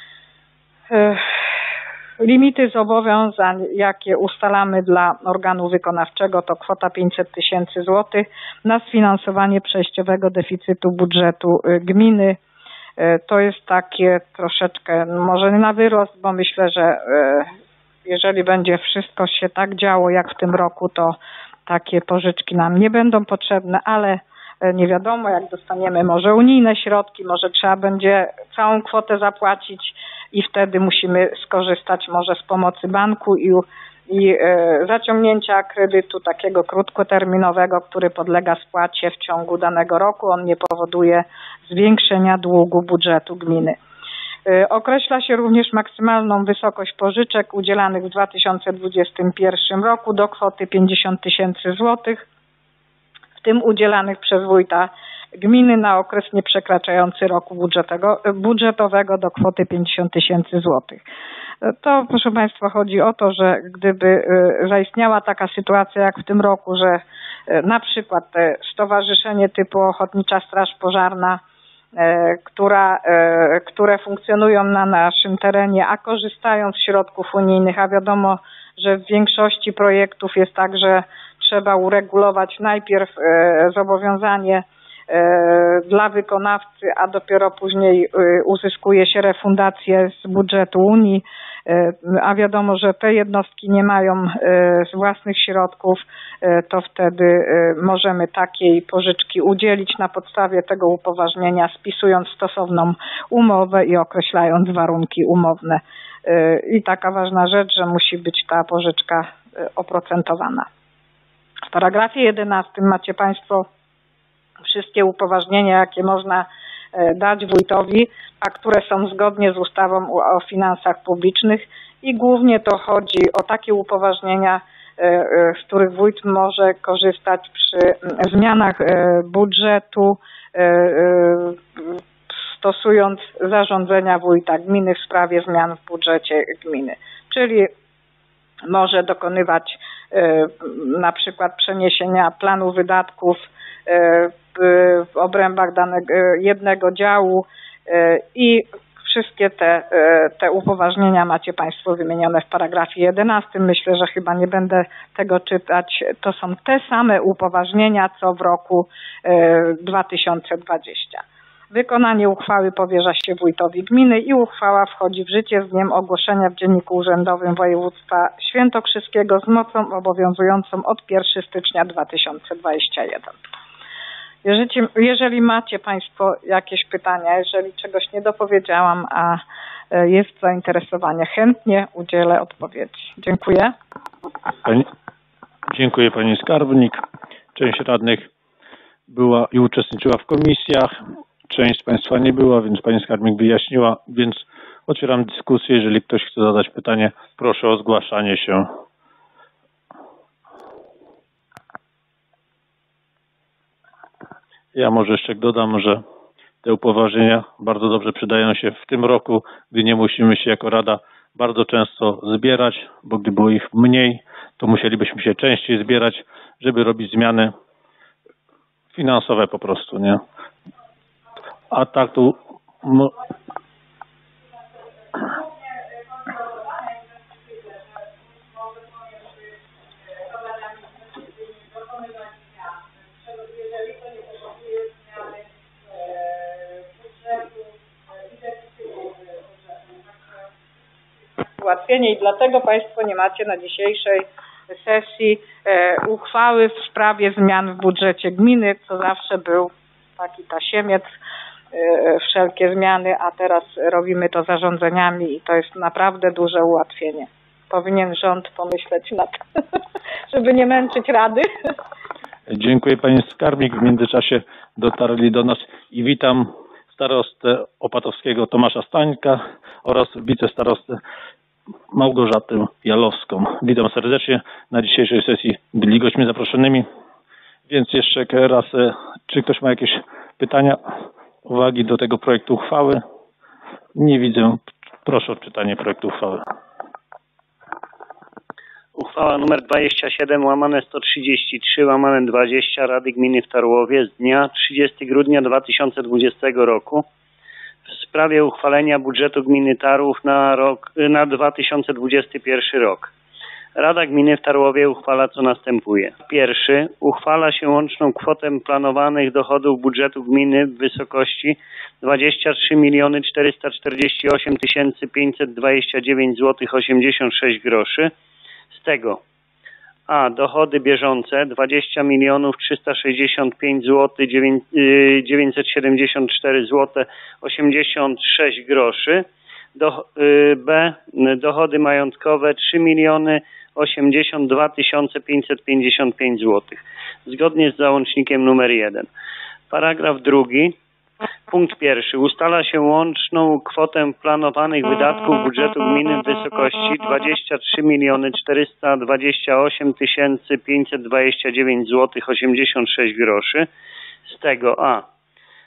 Limity zobowiązań, jakie ustalamy dla organu wykonawczego, to kwota pięćset tysięcy złotych na sfinansowanie przejściowego deficytu budżetu gminy. To jest takie troszeczkę, może na wyrost, bo myślę, że jeżeli będzie wszystko się tak działo jak w tym roku, to takie pożyczki nam nie będą potrzebne, ale nie wiadomo, jak dostaniemy może unijne środki, może trzeba będzie całą kwotę zapłacić i wtedy musimy skorzystać może z pomocy banku i, i e, zaciągnięcia kredytu takiego krótkoterminowego, który podlega spłacie w ciągu danego roku. On nie powoduje zwiększenia długu budżetu gminy. E, określa się również maksymalną wysokość pożyczek udzielanych w dwa tysiące dwudziestym pierwszym roku do kwoty pięćdziesiąt tysięcy złotych, w tym udzielanych przez wójta gminy na okres nieprzekraczający roku budżetowego do kwoty pięćdziesiąt tysięcy złotych. To, proszę Państwa, chodzi o to, że gdyby zaistniała taka sytuacja jak w tym roku, że na przykład te stowarzyszenie typu Ochotnicza Straż Pożarna, która, które funkcjonują na naszym terenie, a korzystają z środków unijnych, a wiadomo, że w większości projektów jest tak, że trzeba uregulować najpierw zobowiązanie dla wykonawcy, a dopiero później uzyskuje się refundację z budżetu Unii, a wiadomo, że te jednostki nie mają z własnych środków, to wtedy możemy takiej pożyczki udzielić na podstawie tego upoważnienia, spisując stosowną umowę i określając warunki umowne. I taka ważna rzecz, że musi być ta pożyczka oprocentowana. W paragrafie jedenastym macie Państwo wszystkie upoważnienia, jakie można dać wójtowi, a które są zgodnie z ustawą o finansach publicznych i głównie to chodzi o takie upoważnienia, z których wójt może korzystać przy zmianach budżetu, stosując zarządzenia wójta gminy w sprawie zmian w budżecie gminy. Czyli może dokonywać na przykład przeniesienia planu wydatków w obrębach danego jednego działu i wszystkie te, te upoważnienia macie Państwo wymienione w paragrafie jedenastym. Myślę, że chyba nie będę tego czytać. To są te same upoważnienia, co w roku dwa tysiące dwudziestym. Wykonanie uchwały powierza się wójtowi gminy i uchwała wchodzi w życie z dniem ogłoszenia w Dzienniku Urzędowym Województwa Świętokrzyskiego z mocą obowiązującą od pierwszego stycznia dwa tysiące dwudziestego pierwszego. Jeżeli, jeżeli macie Państwo jakieś pytania, jeżeli czegoś nie dopowiedziałam, a jest zainteresowanie, chętnie udzielę odpowiedzi. Dziękuję. Pani, dziękuję Pani Skarbnik. Część radnych była i uczestniczyła w komisjach. Część z Państwa nie była, więc Pani Skarbnik wyjaśniła, więc otwieram dyskusję. Jeżeli ktoś chce zadać pytanie, proszę o zgłaszanie się. Ja może jeszcze dodam, że te upoważnienia bardzo dobrze przydają się w tym roku, gdy nie musimy się jako Rada bardzo często zbierać, bo gdy było ich mniej, to musielibyśmy się częściej zbierać, żeby robić zmiany finansowe po prostu, nie? A tak tu... No, ułatwienie i dlatego Państwo nie macie na dzisiejszej sesji e, uchwały w sprawie zmian w budżecie gminy, co zawsze był taki tasiemiec, e, wszelkie zmiany, a teraz robimy to zarządzeniami i to jest naprawdę duże ułatwienie. Powinien rząd pomyśleć nad tym, żeby nie męczyć Rady. Dziękuję Pani Skarbnik. W międzyczasie dotarli do nas i witam starostę opatowskiego Tomasza Stańka oraz wicestarostę Małgorzatę Jalowską. Witam serdecznie. Na dzisiejszej sesji byli gośćmi zaproszonymi. Więc jeszcze raz, czy ktoś ma jakieś pytania, uwagi do tego projektu uchwały? Nie widzę. Proszę o czytanie projektu uchwały. Uchwała nr dwadzieścia siedem łamane sto trzydzieści trzy łamane dwadzieścia Rady Gminy w Tarłowie z dnia trzydziestego grudnia dwa tysiące dwudziestego roku w sprawie uchwalenia budżetu gminy Tarłów na rok na dwa tysiące dwudziesty pierwszy rok. Rada Gminy w Tarłowie uchwala co następuje. Pierwszy, uchwala się łączną kwotę planowanych dochodów budżetu gminy w wysokości dwadzieścia trzy miliony czterysta czterdzieści osiem tysięcy pięćset dwadzieścia dziewięć złotych osiemdziesiąt sześć groszy. Z tego a. dochody bieżące dwadzieścia milionów trzysta sześćdziesiąt pięć złotych dziewięćset siedemdziesiąt cztery złote osiemdziesiąt sześć groszy. Do, b. dochody majątkowe trzy miliony osiemdziesiąt dwa tysiące pięćset pięćdziesiąt pięć złotych. Zgodnie z załącznikiem numer jeden. Paragraf drugi. Punkt pierwszy. Ustala się łączną kwotę planowanych wydatków budżetu gminy w wysokości dwadzieścia trzy miliony czterysta dwadzieścia osiem tysięcy pięćset dwadzieścia dziewięć złotych osiemdziesiąt sześć groszy. Z tego a.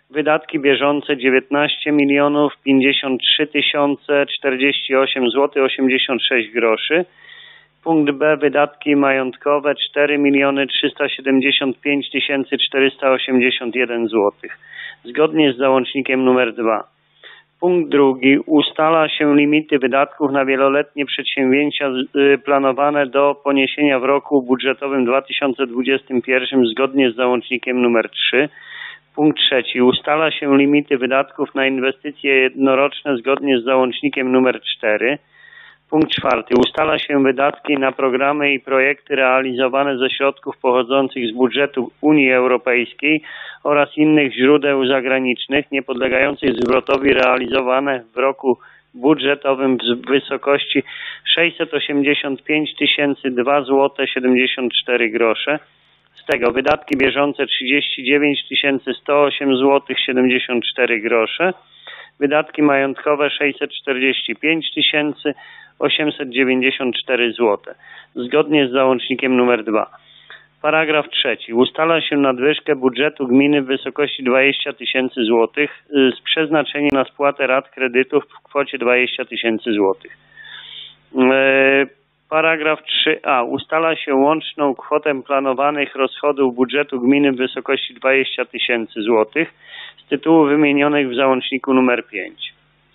Wydatki bieżące dziewiętnaście milionów pięćdziesiąt trzy tysiące czterdzieści osiem złotych osiemdziesiąt sześć groszy. Punkt B. Wydatki majątkowe cztery miliony trzysta siedemdziesiąt pięć tysięcy czterysta osiemdziesiąt jeden złotych. Zgodnie z załącznikiem numer dwa. Punkt drugi. Ustala się limity wydatków na wieloletnie przedsięwzięcia planowane do poniesienia w roku budżetowym dwa tysiące dwudziestym pierwszym zgodnie z załącznikiem numer trzy. Punkt trzeci. Ustala się limity wydatków na inwestycje jednoroczne zgodnie z załącznikiem numer cztery. Punkt czwarty. Ustala się wydatki na programy i projekty realizowane ze środków pochodzących z budżetu Unii Europejskiej oraz innych źródeł zagranicznych niepodlegających zwrotowi realizowane w roku budżetowym w wysokości sześćset osiemdziesiąt pięć tysięcy dwa złote siedemdziesiąt cztery grosze. Z tego wydatki bieżące trzydzieści dziewięć tysięcy sto osiem złotych siedemdziesiąt cztery grosze. Wydatki majątkowe sześćset czterdzieści pięć tysięcy osiemset dziewięćdziesiąt cztery złote. Zgodnie z załącznikiem numer dwa. Paragraf trzeci. Ustala się nadwyżkę budżetu gminy w wysokości dwadzieścia tysięcy złotych z przeznaczeniem na spłatę rat kredytów w kwocie dwadzieścia tysięcy złotych. Paragraf trzy a. Ustala się łączną kwotę planowanych rozchodów budżetu gminy w wysokości dwadzieścia tysięcy złotych z tytułów wymienionych w załączniku numer pięć.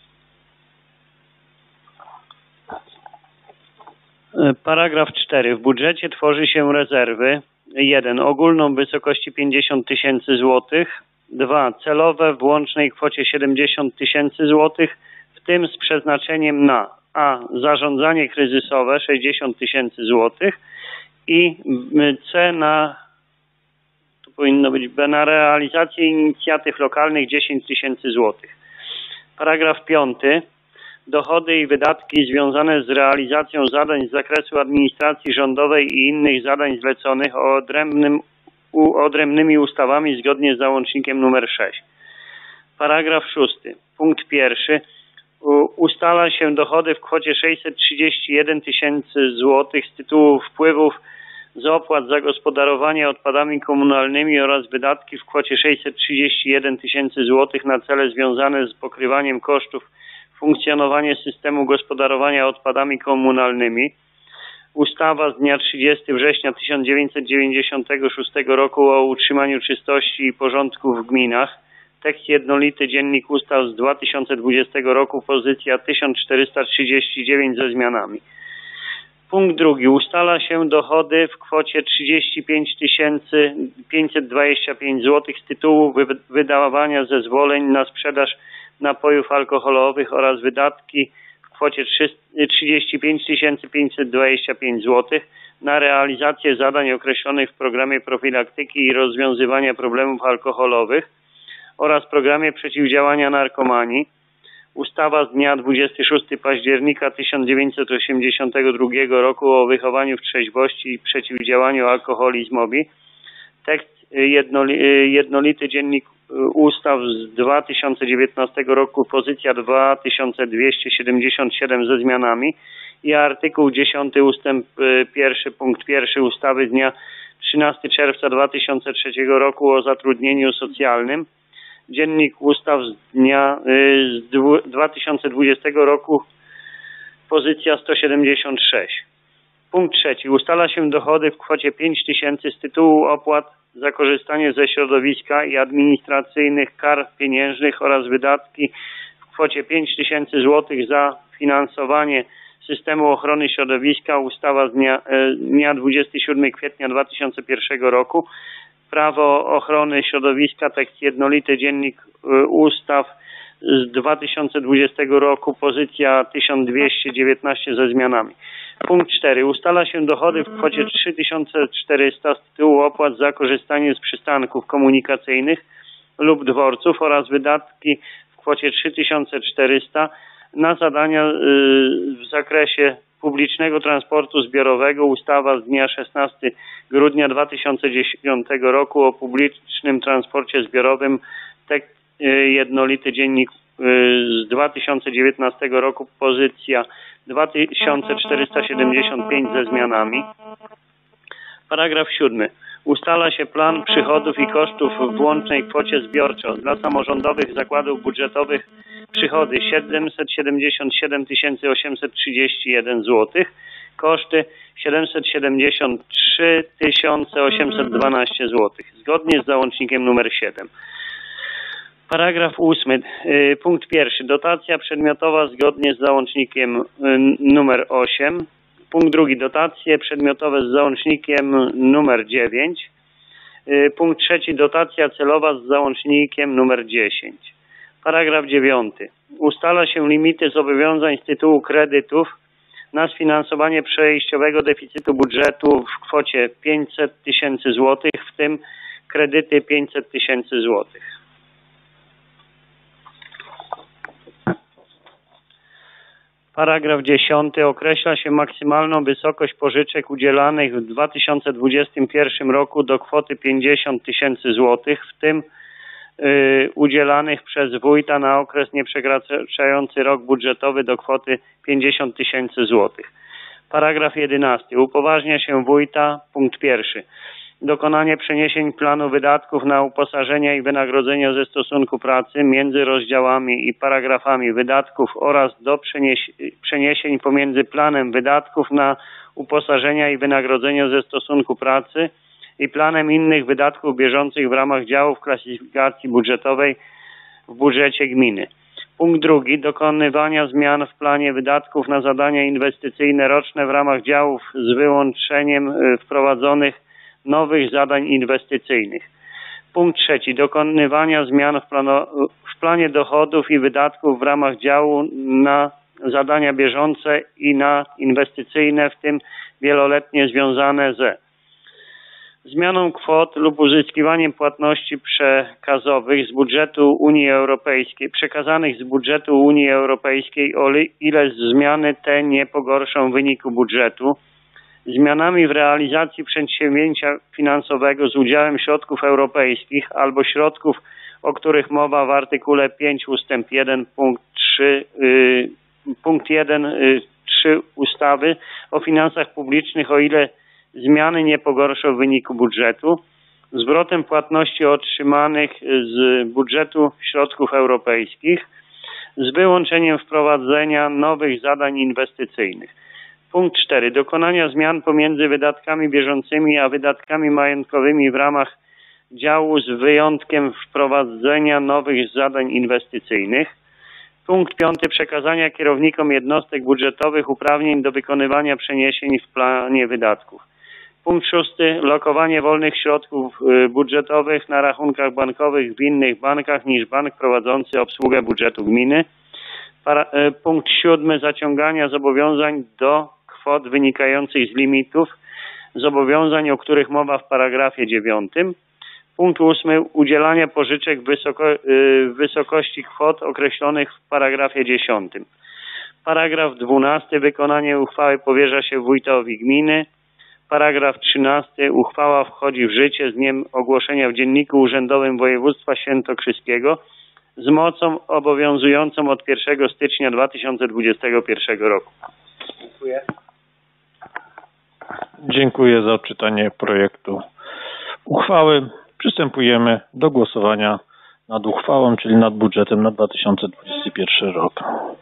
Paragraf cztery. W budżecie tworzy się rezerwy. jeden. Ogólną w wysokości pięćdziesiąt tysięcy złotych. dwa. Celowe w łącznej kwocie siedemdziesiąt tysięcy złotych, w tym z przeznaczeniem na a. zarządzanie kryzysowe sześćdziesiąt tysięcy złotych i c. na to powinno być b. na realizację inicjatyw lokalnych dziesięć tysięcy złotych. Paragraf piąty. Dochody i wydatki związane z realizacją zadań z zakresu administracji rządowej i innych zadań zleconych odrębnym, odrębnymi ustawami zgodnie z załącznikiem numer sześć. Paragraf szósty. Punkt pierwszy. Ustala się dochody w kwocie sześćset trzydzieści jeden tysięcy złotych z tytułu wpływów z opłat za gospodarowanie odpadami komunalnymi oraz wydatki w kwocie sześćset trzydzieści jeden tysięcy złotych na cele związane z pokrywaniem kosztów funkcjonowania systemu gospodarowania odpadami komunalnymi. Ustawa z dnia trzydziestego września tysiąc dziewięćset dziewięćdziesiątego szóstego roku o utrzymaniu czystości i porządku w gminach. Tekst jednolity Dziennik Ustaw z dwa tysiące dwudziestego roku, pozycja tysiąc czterysta trzydzieści dziewięć ze zmianami. Punkt drugi. Ustala się dochody w kwocie trzydzieści pięć tysięcy pięćset dwadzieścia pięć złotych z tytułu wydawania zezwoleń na sprzedaż napojów alkoholowych oraz wydatki w kwocie trzydzieści pięć tysięcy pięćset dwadzieścia pięć złotych na realizację zadań określonych w programie profilaktyki i rozwiązywania problemów alkoholowych oraz programie przeciwdziałania narkomanii. Ustawa z dnia dwudziestego szóstego października tysiąc dziewięćset osiemdziesiątego drugiego roku o wychowaniu w trzeźwości i przeciwdziałaniu alkoholizmowi. Tekst jednoli, jednolity Dziennik Ustaw z dwa tysiące dziewiętnastego roku, pozycja dwa tysiące dwieście siedemdziesiąt siedem ze zmianami i artykuł dziesiąty ustęp pierwszy punkt pierwszy ustawy z dnia trzynastego czerwca dwa tysiące trzeciego roku o zatrudnieniu socjalnym. Dziennik Ustaw z dnia z dwa tysiące dwudziestego roku, pozycja sto siedemdziesiąt sześć. Punkt trzeci. Ustala się dochody w kwocie pięć tysięcy z tytułu opłat za korzystanie ze środowiska i administracyjnych kar pieniężnych oraz wydatki w kwocie pięć tysięcy złotych za finansowanie systemu ochrony środowiska. Ustawa z dnia, dnia dwudziestego siódmego kwietnia dwa tysiące pierwszego roku. Prawo ochrony środowiska, tekst jednolity Dziennik Ustaw z dwa tysiące dwudziestego roku, pozycja tysiąc dwieście dziewiętnaście ze zmianami. Punkt cztery. Ustala się dochody w kwocie trzy tysiące czterysta z tytułu opłat za korzystanie z przystanków komunikacyjnych lub dworców oraz wydatki w kwocie trzy tysiące czterysta na zadania w zakresie publicznego transportu zbiorowego. Ustawa z dnia szesnastego grudnia dwa tysiące dziesiątego roku o publicznym transporcie zbiorowym, tekst jednolity Dziennik z dwa tysiące dziewiętnastego roku, pozycja dwa tysiące czterysta siedemdziesiąt pięć ze zmianami. Paragraf siódmy. Ustala się plan przychodów i kosztów w łącznej kwocie zbiorczo dla samorządowych zakładów budżetowych przychody siedemset siedemdziesiąt siedem tysięcy osiemset trzydzieści jeden złotych, koszty siedemset siedemdziesiąt trzy tysiące osiemset dwanaście złotych, zgodnie z załącznikiem numer siedem. Paragraf ósmy, punkt pierwszy. Dotacja przedmiotowa zgodnie z załącznikiem numer osiem. Punkt drugi. Dotacje przedmiotowe z załącznikiem numer dziewięć. Punkt trzeci. Dotacja celowa z załącznikiem numer dziesięć. Paragraf dziewiąty. Ustala się limity zobowiązań z tytułu kredytów na sfinansowanie przejściowego deficytu budżetu w kwocie pięćset tysięcy złotych, w tym kredyty pięćset tysięcy złotych. Paragraf dziesiąty. Określa się maksymalną wysokość pożyczek udzielanych w dwa tysiące dwudziestym pierwszym roku do kwoty pięćdziesiąt tysięcy złotych, w tym yy, udzielanych przez wójta na okres nieprzekraczający rok budżetowy do kwoty pięćdziesiąt tysięcy złotych. Paragraf jedenasty. Upoważnia się wójta, punkt pierwszy, dokonanie przeniesień planu wydatków na uposażenia i wynagrodzenia ze stosunku pracy między rozdziałami i paragrafami wydatków oraz do przenieś przeniesień pomiędzy planem wydatków na uposażenia i wynagrodzenia ze stosunku pracy i planem innych wydatków bieżących w ramach działów klasyfikacji budżetowej w budżecie gminy. Punkt drugi. Dokonywania zmian w planie wydatków na zadania inwestycyjne roczne w ramach działów z wyłączeniem wprowadzonych nowych zadań inwestycyjnych. Punkt trzeci. Dokonywania zmian w, plano, w planie dochodów i wydatków w ramach działu na zadania bieżące i na inwestycyjne, w tym wieloletnie związane ze zmianą kwot lub uzyskiwaniem płatności przekazowych z budżetu Unii Europejskiej, przekazanych z budżetu Unii Europejskiej, o ile zmiany te nie pogorszą wyniku budżetu, zmianami w realizacji przedsięwzięcia finansowego z udziałem środków europejskich albo środków, o których mowa w artykule pięć ustęp jeden punkt trzy, yy, punkt jeden, yy, trzy ustawy o finansach publicznych, o ile zmiany nie pogorszą wyniku budżetu, zwrotem płatności otrzymanych z budżetu środków europejskich, z wyłączeniem wprowadzenia nowych zadań inwestycyjnych. Punkt cztery. Dokonania zmian pomiędzy wydatkami bieżącymi a wydatkami majątkowymi w ramach działu z wyjątkiem wprowadzenia nowych zadań inwestycyjnych. Punkt piąty. Przekazania kierownikom jednostek budżetowych uprawnień do wykonywania przeniesień w planie wydatków. Punkt szósty. Lokowanie wolnych środków budżetowych na rachunkach bankowych w innych bankach niż bank prowadzący obsługę budżetu gminy. Para, punkt siódmy. Zaciągania zobowiązań do kwot wynikających z limitów zobowiązań, o których mowa w paragrafie dziewiątym. Punkt ósmy. Udzielania pożyczek w wysoko, w wysokości kwot określonych w paragrafie dziesiątym. Paragraf dwunasty. Wykonanie uchwały powierza się wójtowi gminy. Paragraf trzynasty. Uchwała wchodzi w życie z dniem ogłoszenia w Dzienniku Urzędowym Województwa Świętokrzyskiego z mocą obowiązującą od pierwszego stycznia dwa tysiące dwudziestego pierwszego roku. Dziękuję. Dziękuję za odczytanie projektu uchwały. Przystępujemy do głosowania nad uchwałą, czyli nad budżetem na dwa tysiące dwudziesty pierwszy rok.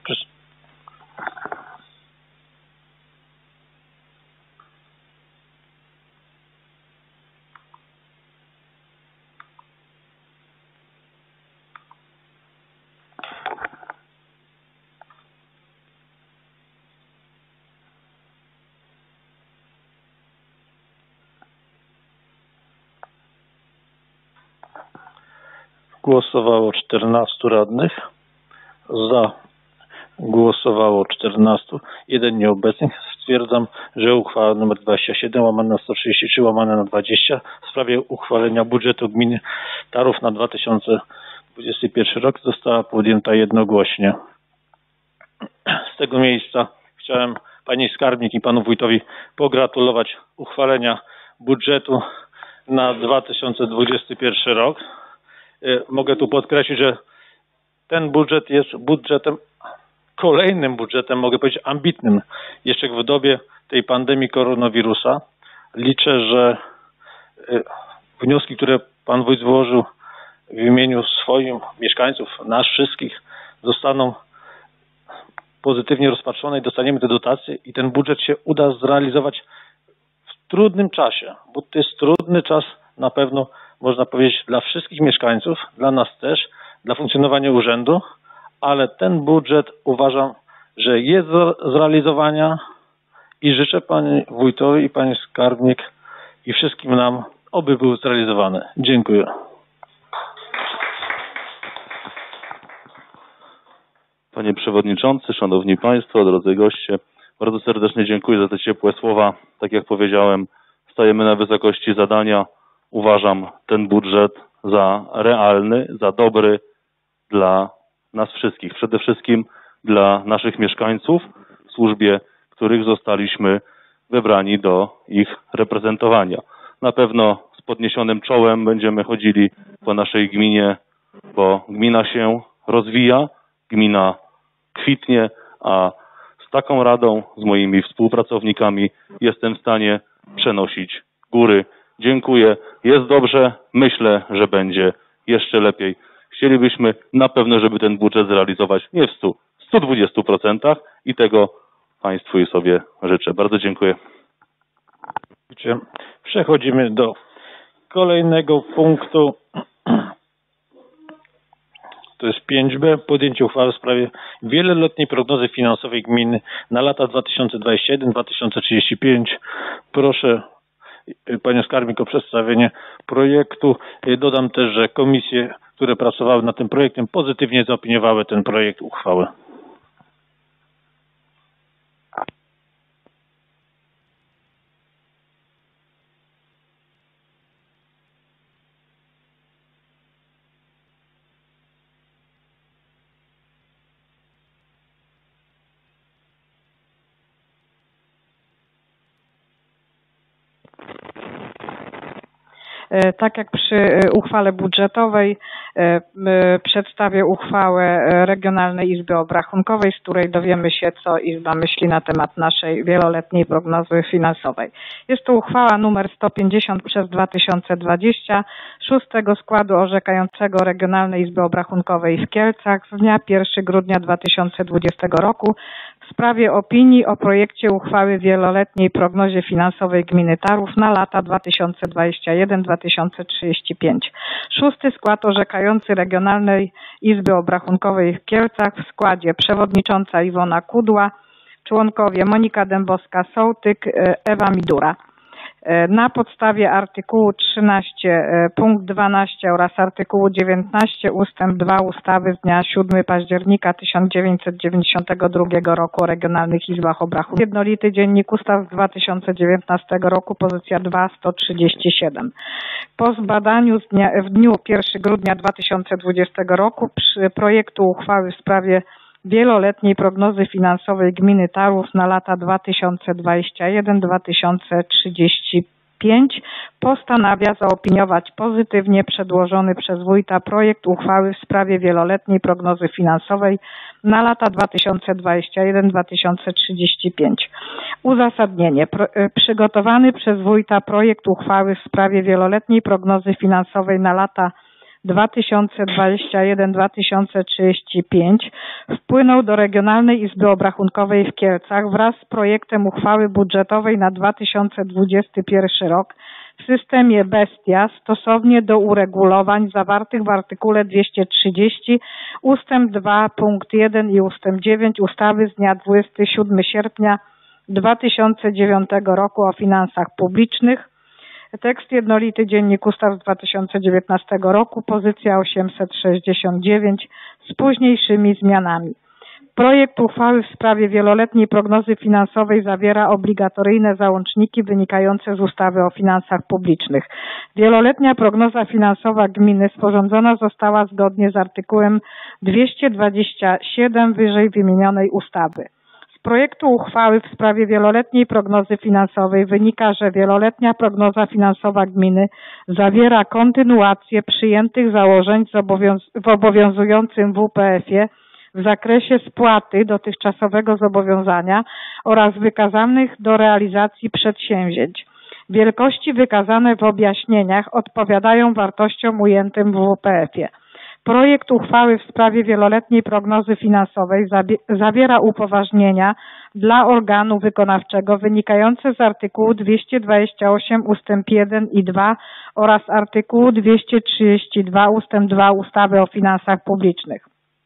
Głosowało czternastu radnych, za głosowało czternastu, jeden nieobecnych. Stwierdzam, że uchwała nr dwadzieścia siedem łamane na sto trzydzieści trzy łamane na dwadzieścia w sprawie uchwalenia budżetu gminy Tarów na dwa tysiące dwudziesty pierwszy rok została podjęta jednogłośnie. Z tego miejsca chciałem pani skarbnik i panu wójtowi pogratulować uchwalenia budżetu na dwa tysiące dwudziesty pierwszy rok. Mogę tu podkreślić, że ten budżet jest budżetem, kolejnym budżetem, mogę powiedzieć ambitnym, jeszcze w dobie tej pandemii koronawirusa. Liczę, że wnioski, które pan wójt złożył w imieniu swoim mieszkańców, nas wszystkich, zostaną pozytywnie rozpatrzone i dostaniemy te dotacje i ten budżet się uda zrealizować w trudnym czasie, bo to jest trudny czas na pewno, można powiedzieć, dla wszystkich mieszkańców, dla nas też, dla funkcjonowania urzędu, ale ten budżet uważam, że jest do zrealizowania i życzę panu wójtowi i pani skarbnik i wszystkim nam, oby był zrealizowany. Dziękuję. Panie Przewodniczący, Szanowni Państwo, drodzy goście, bardzo serdecznie dziękuję za te ciepłe słowa. Tak jak powiedziałem, stajemy na wysokości zadania. Uważam ten budżet za realny, za dobry dla nas wszystkich. Przede wszystkim dla naszych mieszkańców, w służbie których zostaliśmy wybrani do ich reprezentowania. Na pewno z podniesionym czołem będziemy chodzili po naszej gminie, bo gmina się rozwija, gmina kwitnie, a z taką radą, z moimi współpracownikami jestem w stanie przenosić góry. Dziękuję. Jest dobrze. Myślę, że będzie jeszcze lepiej. Chcielibyśmy na pewno, żeby ten budżet zrealizować nie w stu, w stu dwudziestu procentach i tego Państwu i sobie życzę. Bardzo dziękuję. Przechodzimy do kolejnego punktu. To jest pięć B. Podjęcie uchwały w sprawie wieloletniej prognozy finansowej gminy na lata dwa tysiące dwudziesty pierwszy do dwa tysiące trzydziestego piątego. Proszę panią skarbnik o przedstawienie projektu. Dodam też, że komisje, które pracowały nad tym projektem, pozytywnie zaopiniowały ten projekt uchwały. Tak jak przy uchwale budżetowej przedstawię uchwałę Regionalnej Izby Obrachunkowej, z której dowiemy się, co Izba myśli na temat naszej wieloletniej prognozy finansowej. Jest to uchwała numer sto pięćdziesiąt przez dwa tysiące dwadzieścia szóstego składu orzekającego Regionalnej Izby Obrachunkowej w Kielcach z dnia pierwszego grudnia dwa tysiące dwudziestego roku w sprawie opinii o projekcie uchwały wieloletniej prognozie finansowej gminy Tarów na lata dwa tysiące dwudziesty pierwszy do dwa tysiące trzydziestego piątego. Szósty skład orzekający Regionalnej Izby Obrachunkowej w Kielcach w składzie przewodnicząca Iwona Kudła, członkowie Monika Dębowska-Sołtyk, Ewa Midura. Na podstawie artykułu trzynaście punkt dwanaście oraz artykułu dziewiętnaście ustęp dwa ustawy z dnia siódmego października tysiąc dziewięćset dziewięćdziesiątego drugiego roku o regionalnych izbach obrachunkowych. Jednolity Dziennik Ustaw z dwa tysiące dziewiętnastego roku, pozycja dwa sto trzydzieści siedem. Po zbadaniu z dnia, w dniu pierwszego grudnia dwa tysiące dwudziestego roku przy projektu uchwały w sprawie wieloletniej prognozy finansowej gminy Tarów na lata dwa tysiące dwudziesty pierwszy do dwa tysiące trzydziestego piątego postanawia zaopiniować pozytywnie przedłożony przez wójta projekt uchwały w sprawie wieloletniej prognozy finansowej na lata dwa tysiące dwudziesty pierwszy do dwa tysiące trzydziestego piątego. Uzasadnienie. Pro, przygotowany przez wójta projekt uchwały w sprawie wieloletniej prognozy finansowej na lata dwa tysiące dwudziesty pierwszy do dwa tysiące trzydziestego piątego wpłynął do Regionalnej Izby Obrachunkowej w Kielcach wraz z projektem uchwały budżetowej na dwa tysiące dwudziesty pierwszy rok w systemie Bestia stosownie do uregulowań zawartych w artykule dwieście trzydzieści ustęp dwa punkt jeden i ustęp dziewięć ustawy z dnia dwudziestego siódmego sierpnia dwa tysiące dziewiątego roku o finansach publicznych. Tekst jednolity Dziennik Ustaw z dwa tysiące dziewiętnastego roku, pozycja osiemset sześćdziesiąt dziewięć z późniejszymi zmianami. Projekt uchwały w sprawie wieloletniej prognozy finansowej zawiera obligatoryjne załączniki wynikające z ustawy o finansach publicznych. Wieloletnia prognoza finansowa gminy sporządzona została zgodnie z artykułem dwieście dwadzieścia siedem wyżej wymienionej ustawy. Z projektu uchwały w sprawie wieloletniej prognozy finansowej wynika, że wieloletnia prognoza finansowa gminy zawiera kontynuację przyjętych założeń w obowiązującym W P F-ie w zakresie spłaty dotychczasowego zobowiązania oraz wykazanych do realizacji przedsięwzięć. Wielkości wykazane w objaśnieniach odpowiadają wartościom ujętym w W P F-ie. Projekt uchwały w sprawie wieloletniej prognozy finansowej zawiera upoważnienia dla organu wykonawczego wynikające z artykułu dwieście dwadzieścia osiem ustęp jeden i dwa oraz artykułu dwieście trzydzieści dwa ustęp dwa ustawy o finansach publicznych.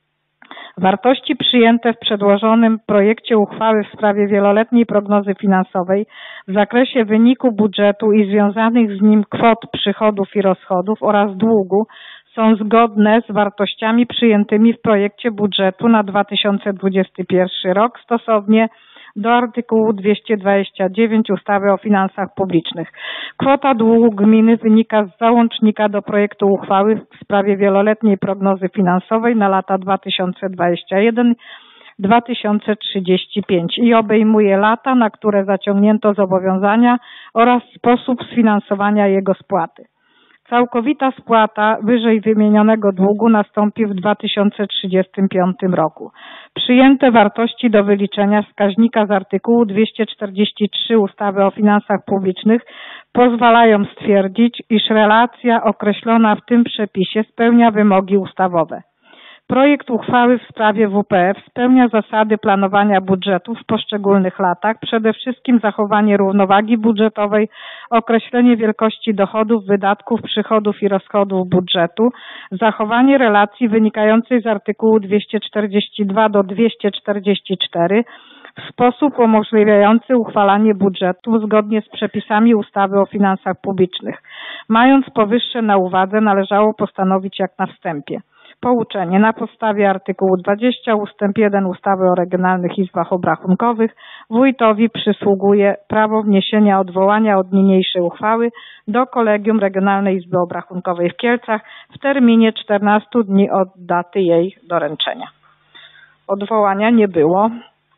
Wartości przyjęte w przedłożonym projekcie uchwały w sprawie wieloletniej prognozy finansowej w zakresie wyniku budżetu i związanych z nim kwot przychodów i rozchodów oraz długu są zgodne z wartościami przyjętymi w projekcie budżetu na dwa tysiące dwudziesty pierwszy rok stosownie do artykułu dwieście dwadzieścia dziewięć ustawy o finansach publicznych. Kwota długu gminy wynika z załącznika do projektu uchwały w sprawie wieloletniej prognozy finansowej na lata dwa tysiące dwudziesty pierwszy do dwa tysiące trzydziestego piątego i obejmuje lata, na które zaciągnięto zobowiązania oraz sposób sfinansowania jego spłaty. Całkowita spłata wyżej wymienionego długu nastąpi w dwa tysiące trzydziestym piątym roku. Przyjęte wartości do wyliczenia wskaźnika z artykułu dwieście czterdzieści trzy ustawy o finansach publicznych pozwalają stwierdzić, iż relacja określona w tym przepisie spełnia wymogi ustawowe. Projekt uchwały w sprawie W P F spełnia zasady planowania budżetu w poszczególnych latach, przede wszystkim zachowanie równowagi budżetowej, określenie wielkości dochodów, wydatków, przychodów i rozchodów budżetu, zachowanie relacji wynikającej z artykułu dwieście czterdzieści dwa do dwieście czterdzieści cztery w sposób umożliwiający uchwalanie budżetu zgodnie z przepisami ustawy o finansach publicznych. Mając powyższe na uwadze, należało postanowić jak na wstępie. Pouczenie. Na podstawie artykułu dwudziestego ustęp jeden ustawy o regionalnych izbach obrachunkowych wójtowi przysługuje prawo wniesienia odwołania od niniejszej uchwały do Kolegium Regionalnej Izby Obrachunkowej w Kielcach w terminie czternastu dni od daty jej doręczenia. Odwołania nie było.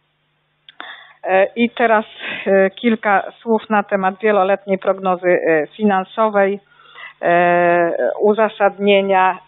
I teraz kilka słów na temat wieloletniej prognozy finansowej, uzasadnienia.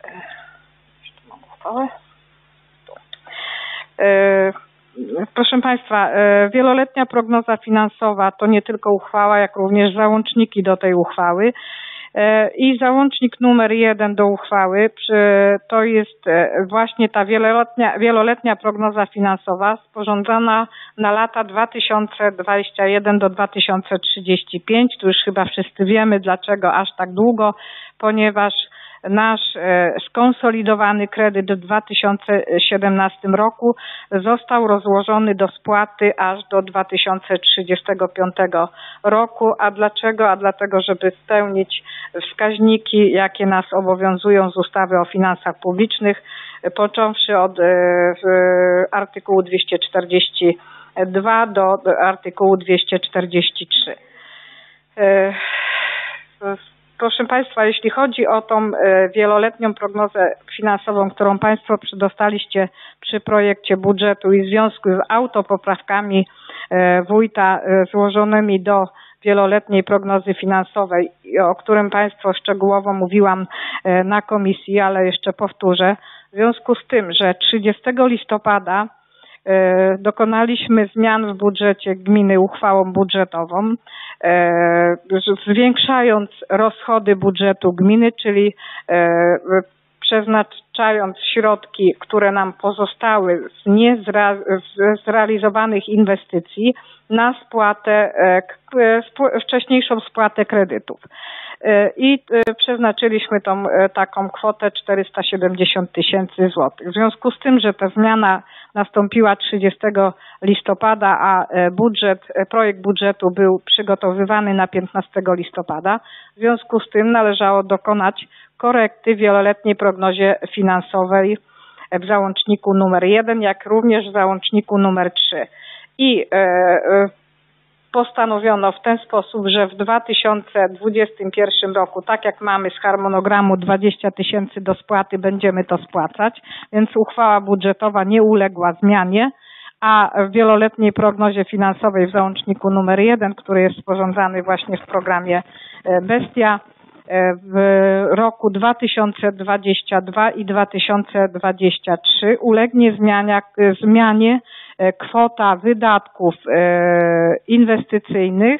Proszę Państwa, wieloletnia prognoza finansowa to nie tylko uchwała, jak również załączniki do tej uchwały. I załącznik numer jeden do uchwały to jest właśnie ta wieloletnia, wieloletnia prognoza finansowa sporządzana na lata dwa tysiące dwudziesty pierwszy do dwa tysiące trzydziestego piątego. Tu już chyba wszyscy wiemy, dlaczego aż tak długo, ponieważ nasz skonsolidowany kredyt w dwa tysiące siedemnastym roku został rozłożony do spłaty aż do dwa tysiące trzydziestego piątego roku. A dlaczego? A dlatego, żeby spełnić wskaźniki, jakie nas obowiązują z ustawy o finansach publicznych, począwszy od artykułu dwieście czterdzieści dwa do artykułu dwieście czterdzieści trzy. Proszę Państwa, jeśli chodzi o tą wieloletnią prognozę finansową, którą Państwo przedostaliście przy projekcie budżetu i w związku z autopoprawkami wójta złożonymi do wieloletniej prognozy finansowej, o którym Państwu szczegółowo mówiłam na komisji, ale jeszcze powtórzę. W związku z tym, że trzydziestego listopada dokonaliśmy zmian w budżecie gminy uchwałą budżetową, zwiększając rozchody budżetu gminy, czyli przeznaczając środki, które nam pozostały z niezrealizowanych inwestycji na spłatę, wcześniejszą spłatę kredytów. I przeznaczyliśmy tą taką kwotę czterysta siedemdziesiąt tysięcy złotych. W związku z tym, że ta zmiana nastąpiła trzydziestego listopada, a budżet, projekt budżetu był przygotowywany na piętnastego listopada, w związku z tym należało dokonać korekty w wieloletniej prognozie finansowej w załączniku numer jeden, jak również w załączniku numer trzy. I postanowiono w ten sposób, że w dwa tysiące dwudziestym pierwszym roku, tak jak mamy z harmonogramu dwadzieścia tysięcy do spłaty, będziemy to spłacać, więc uchwała budżetowa nie uległa zmianie, a w wieloletniej prognozie finansowej w załączniku numer jeden, który jest sporządzany właśnie w programie Bestia, w roku dwa tysiące dwudziestym drugim i dwa tysiące dwudziestym trzecim ulegnie zmianie, zmianie kwota wydatków inwestycyjnych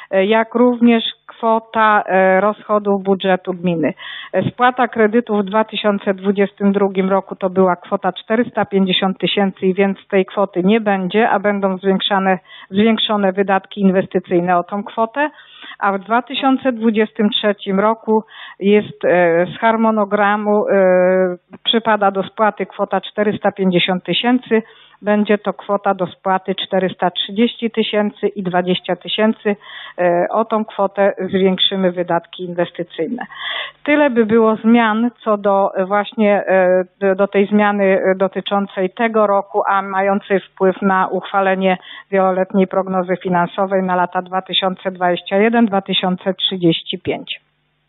jak również kwota rozchodów budżetu gminy. Spłata kredytów w dwa tysiące dwudziestym drugim roku to była kwota czterysta pięćdziesiąt tysięcy i więc tej kwoty nie będzie, a będą zwiększane, zwiększone wydatki inwestycyjne o tą kwotę, a w dwa tysiące dwudziestym trzecim roku jest z harmonogramu przypada do spłaty kwota czterysta pięćdziesiąt tysięcy, będzie to kwota do spłaty czterysta trzydzieści tysięcy i dwadzieścia tysięcy. O tą kwotę zwiększymy wydatki inwestycyjne. Tyle by było zmian co do właśnie do tej zmiany dotyczącej tego roku, a mającej wpływ na uchwalenie wieloletniej prognozy finansowej na lata dwa tysiące dwudziesty pierwszy do dwa tysiące trzydziestego piątego.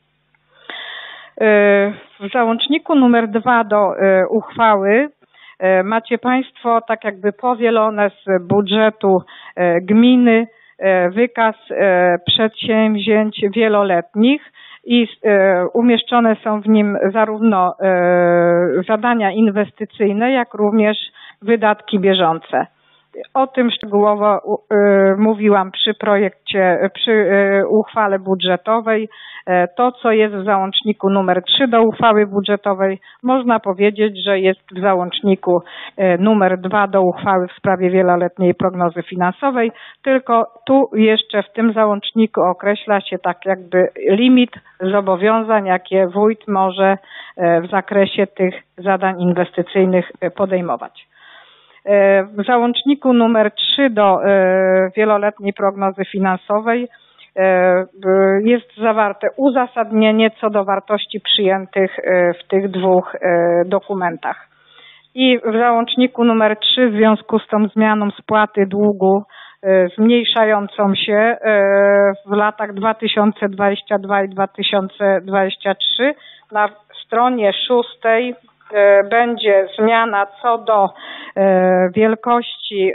W załączniku numer dwa do uchwały macie Państwo tak jakby powielone z budżetu gminy wykaz przedsięwzięć wieloletnich i umieszczone są w nim zarówno zadania inwestycyjne, jak również wydatki bieżące. O tym szczegółowo mówiłam przy projekcie, przy uchwale budżetowej. To, co jest w załączniku numer trzy do uchwały budżetowej, można powiedzieć, że jest w załączniku numer dwa do uchwały w sprawie wieloletniej prognozy finansowej, tylko tu jeszcze w tym załączniku określa się tak jakby limit zobowiązań, jakie wójt może w zakresie tych zadań inwestycyjnych podejmować. W załączniku numer trzy do wieloletniej prognozy finansowej jest zawarte uzasadnienie co do wartości przyjętych w tych dwóch dokumentach. I w załączniku numer trzy w związku z tą zmianą spłaty długu zmniejszającą się w latach dwa tysiące dwudziestym drugim i dwa tysiące dwudziestym trzecim na stronie szóstej będzie zmiana co do wielkości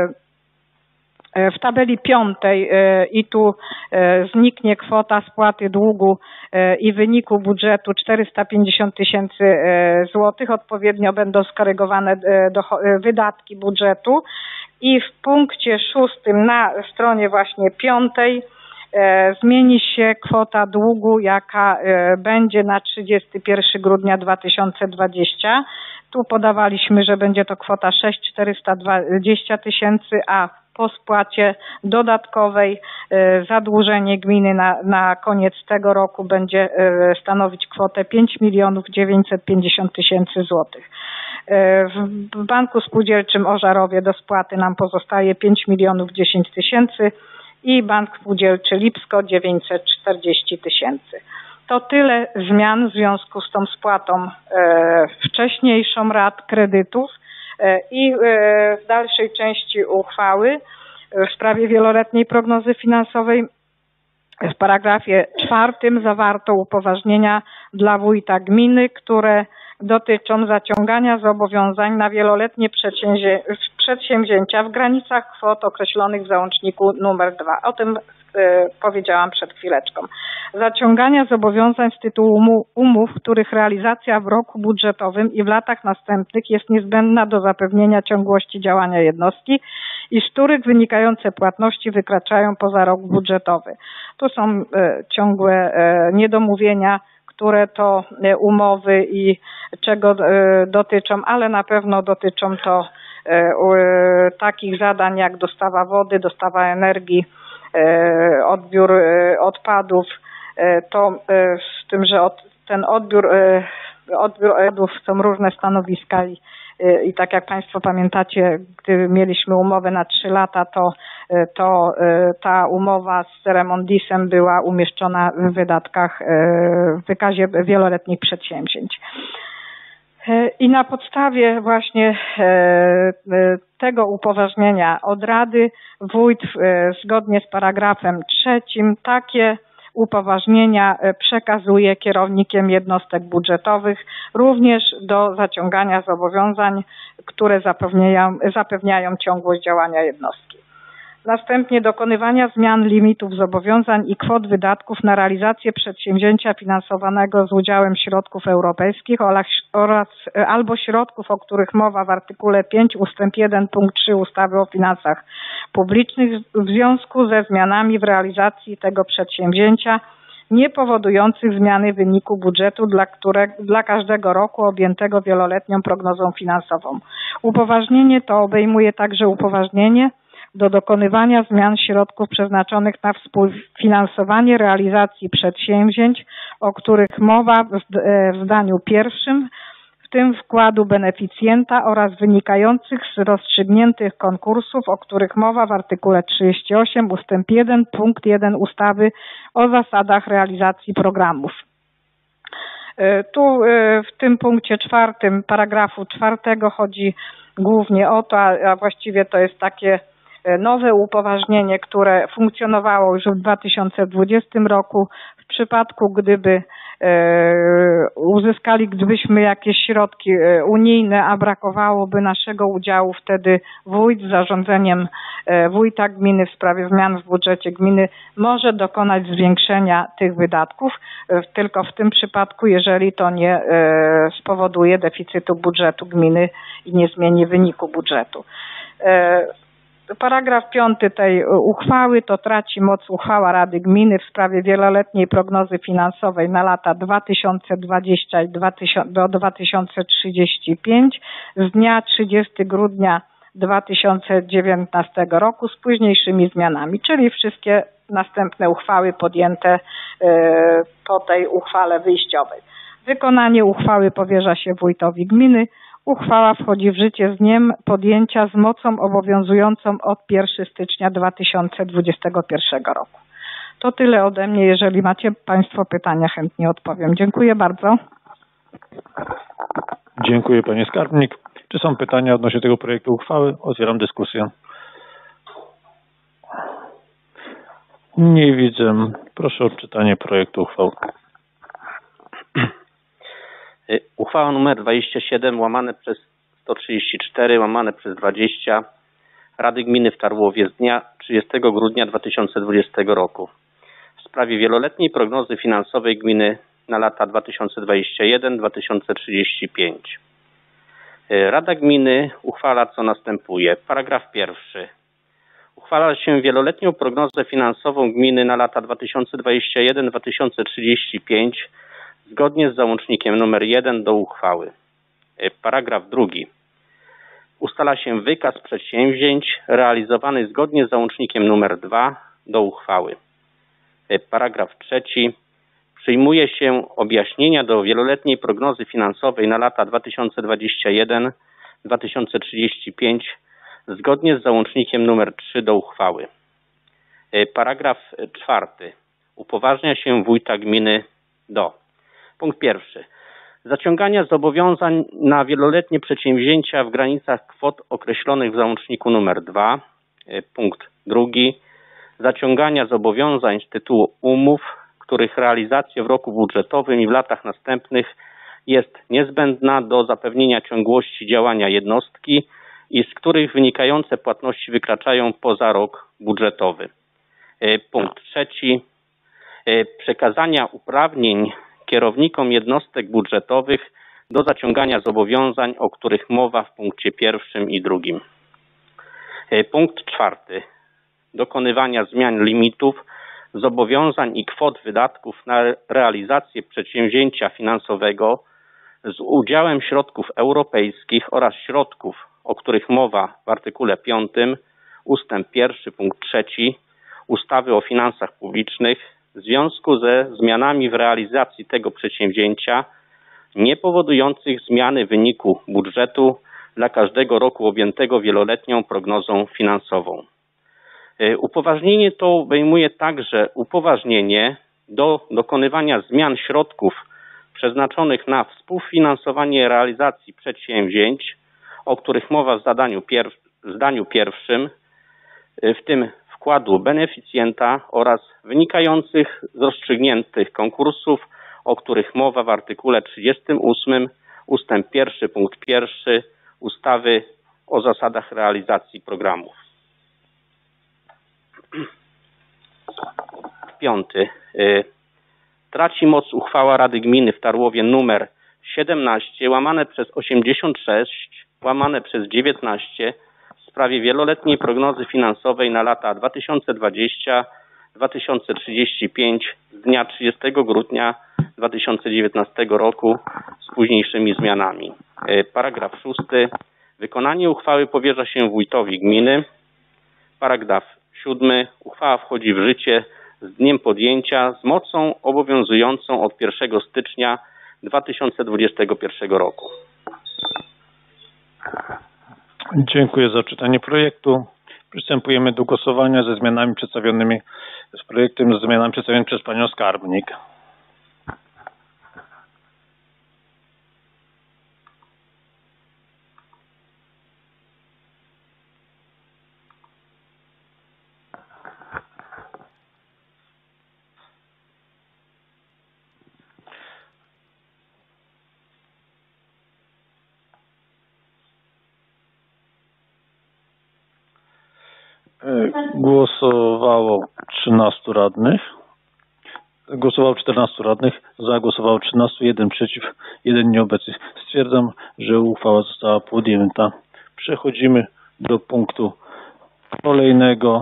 w tabeli piątej i tu zniknie kwota spłaty długu i wyniku budżetu czterysta pięćdziesiąt tysięcy złotych. Odpowiednio będą skorygowane wydatki budżetu i w punkcie szóstym na stronie właśnie piątej zmieni się kwota długu, jaka będzie na trzydziestego pierwszego grudnia dwa tysiące dwudziestego. Tu podawaliśmy, że będzie to kwota sześć tysięcy czterysta dwadzieścia tysięcy, a po spłacie dodatkowej zadłużenie gminy na, na koniec tego roku będzie stanowić kwotę pięć milionów dziewięćset pięćdziesiąt tysięcy złotych. W Banku Spółdzielczym Ożarowie do spłaty nam pozostaje pięć milionów dziesięć tysięcy i Bank Spółdzielczy Lipsko dziewięćset czterdzieści tysięcy. To tyle zmian w związku z tą spłatą e, wcześniejszą rat kredytów e, i e, w dalszej części uchwały w sprawie wieloletniej prognozy finansowej w paragrafie czwartym zawarto upoważnienia dla wójta gminy, które dotyczą zaciągania zobowiązań na wieloletnie przedsięwzięcia w granicach kwot określonych w załączniku numer dwa. O tym e, powiedziałam przed chwileczką. Zaciągania zobowiązań z tytułu umów, których realizacja w roku budżetowym i w latach następnych jest niezbędna do zapewnienia ciągłości działania jednostki i z których wynikające płatności wykraczają poza rok budżetowy. To są e, ciągłe e, niedomówienia, które to umowy i czego dotyczą, ale na pewno dotyczą to takich zadań jak dostawa wody, dostawa energii, odbiór odpadów, to z tym, że ten odbiór, odbiór odpadów są różne stanowiska i I tak jak Państwo pamiętacie, gdy mieliśmy umowę na trzy lata, to, to ta umowa z Remondisem była umieszczona w wydatkach, w wykazie wieloletnich przedsięwzięć. I na podstawie właśnie tego upoważnienia od Rady wójt zgodnie z paragrafem trzecim takie upoważnienia przekazuje kierownikiem jednostek budżetowych również do zaciągania zobowiązań, które zapewniają, zapewniają ciągłość działania jednostki. Następnie dokonywania zmian limitów zobowiązań i kwot wydatków na realizację przedsięwzięcia finansowanego z udziałem środków europejskich oraz, oraz albo środków, o których mowa w artykule pięć ustęp jeden punkt trzy ustawy o finansach publicznych w związku ze zmianami w realizacji tego przedsięwzięcia nie powodujących zmiany wyniku budżetu dla, które, dla każdego roku objętego wieloletnią prognozą finansową. Upoważnienie to obejmuje także upoważnienie do dokonywania zmian środków przeznaczonych na współfinansowanie realizacji przedsięwzięć, o których mowa w zdaniu pierwszym, w tym wkładu beneficjenta oraz wynikających z rozstrzygniętych konkursów, o których mowa w artykule trzydzieści osiem ustęp jeden punkt jeden ustawy o zasadach realizacji programów. Tu w tym punkcie czwartym paragrafu czwartego chodzi głównie o to, a właściwie to jest takie nowe upoważnienie, które funkcjonowało już w dwa tysiące dwudziestym roku. W przypadku, gdyby uzyskali, gdybyśmy jakieś środki unijne, a brakowałoby naszego udziału, wtedy wójt z zarządzeniem wójta gminy w sprawie zmian w budżecie gminy może dokonać zwiększenia tych wydatków, tylko w tym przypadku, jeżeli to nie spowoduje deficytu budżetu gminy i nie zmieni wyniku budżetu. Paragraf piąty tej uchwały to traci moc uchwała Rady Gminy w sprawie wieloletniej prognozy finansowej na lata dwa tysiące dwudziesty do dwa tysiące trzydziestego piątego z dnia trzydziestego grudnia dwa tysiące dziewiętnastego roku z późniejszymi zmianami, czyli wszystkie następne uchwały podjęte po tej uchwale wyjściowej. Wykonanie uchwały powierza się wójtowi gminy. Uchwała wchodzi w życie z dniem podjęcia z mocą obowiązującą od pierwszego stycznia dwa tysiące dwudziestego pierwszego roku. To tyle ode mnie. Jeżeli macie Państwo pytania, chętnie odpowiem. Dziękuję bardzo. Dziękuję Panie Skarbnik. Czy są pytania odnośnie tego projektu uchwały? Otwieram dyskusję. Nie widzę. Proszę o odczytanie projektu uchwały. Uchwała nr dwadzieścia siedem łamane przez sto trzydzieści cztery łamane przez dwadzieścia Rady Gminy w Tarłowie z dnia trzydziestego grudnia dwa tysiące dwudziestego roku w sprawie wieloletniej prognozy finansowej gminy na lata dwa tysiące dwudziesty pierwszy do dwa tysiące trzydziestego piątego. Rada Gminy uchwala co następuje. Paragraf pierwszy. Uchwala się wieloletnią prognozę finansową gminy na lata dwa tysiące dwudziesty pierwszy do dwa tysiące trzydziestego piątego zgodnie z załącznikiem numer jeden do uchwały. Paragraf drugi. Ustala się wykaz przedsięwzięć realizowanych zgodnie z załącznikiem numer dwa do uchwały. Paragraf trzeci. Przyjmuje się objaśnienia do wieloletniej prognozy finansowej na lata dwa tysiące dwudziesty pierwszy do dwa tysiące trzydziestego piątego zgodnie z załącznikiem numer trzy do uchwały. Paragraf czwarty. Upoważnia się wójta gminy do: punkt pierwszy. Zaciągania zobowiązań na wieloletnie przedsięwzięcia w granicach kwot określonych w załączniku numer dwa. Punkt drugi. Zaciągania zobowiązań z tytułu umów, których realizacja w roku budżetowym i w latach następnych jest niezbędna do zapewnienia ciągłości działania jednostki i z których wynikające płatności wykraczają poza rok budżetowy. Punkt trzeci. Przekazania uprawnień kierownikom jednostek budżetowych do zaciągania zobowiązań, o których mowa w punkcie pierwszym i drugim. Punkt czwarty. Dokonywania zmian limitów, zobowiązań i kwot wydatków na realizację przedsięwzięcia finansowego z udziałem środków europejskich oraz środków, o których mowa w artykule piątym ustęp pierwszy punkt trzeci ustawy o finansach publicznych w związku ze zmianami w realizacji tego przedsięwzięcia nie powodujących zmiany wyniku budżetu dla każdego roku objętego wieloletnią prognozą finansową. Upoważnienie to obejmuje także upoważnienie do dokonywania zmian środków przeznaczonych na współfinansowanie realizacji przedsięwzięć, o których mowa w zadaniu pier- w zdaniu pierwszym, w tym wkładu beneficjenta oraz wynikających z rozstrzygniętych konkursów, o których mowa w artykule trzydziestym ósmym ustęp pierwszy punkt pierwszy ustawy o zasadach realizacji programów. Paragraf piąty. Traci moc uchwała Rady Gminy w Tarłowie numer siedemnaście łamane przez osiemdziesiąt sześć łamane przez dziewiętnaście w sprawie wieloletniej prognozy finansowej na lata dwa tysiące dwudziesty do dwa tysiące trzydziestego piątego z dnia trzydziestego grudnia dwa tysiące dziewiętnastego roku z późniejszymi zmianami. Paragraf szósty. Wykonanie uchwały powierza się wójtowi gminy. Paragraf siódmy. Uchwała wchodzi w życie z dniem podjęcia z mocą obowiązującą od pierwszego stycznia dwa tysiące dwudziestego pierwszego roku. Dziękuję za czytanie projektu. Przystępujemy do głosowania ze zmianami przedstawionymi z projektem, ze zmianami przedstawionymi przez panią skarbnik. Głosowało trzynastu radnych. Głosowało czternastu radnych. Za głosowało trzynastu, jeden przeciw, jeden nieobecny. Stwierdzam, że uchwała została podjęta. Przechodzimy do punktu kolejnego.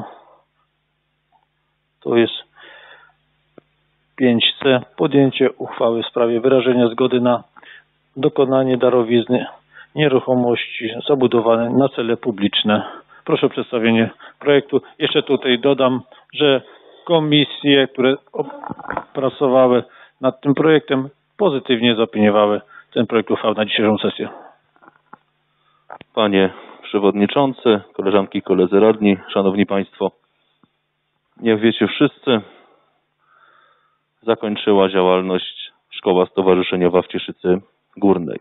To jest pięć C. Podjęcie uchwały w sprawie wyrażenia zgody na dokonanie darowizny nieruchomości zabudowanej na cele publiczne. Proszę o przedstawienie projektu. Jeszcze tutaj dodam, że komisje, które pracowały nad tym projektem, pozytywnie zaopiniowały ten projekt uchwały na dzisiejszą sesję. Panie Przewodniczący, koleżanki i koledzy radni, Szanowni Państwo, jak wiecie wszyscy, zakończyła działalność Szkoła Stowarzyszeniowa w Cieszycy Górnej.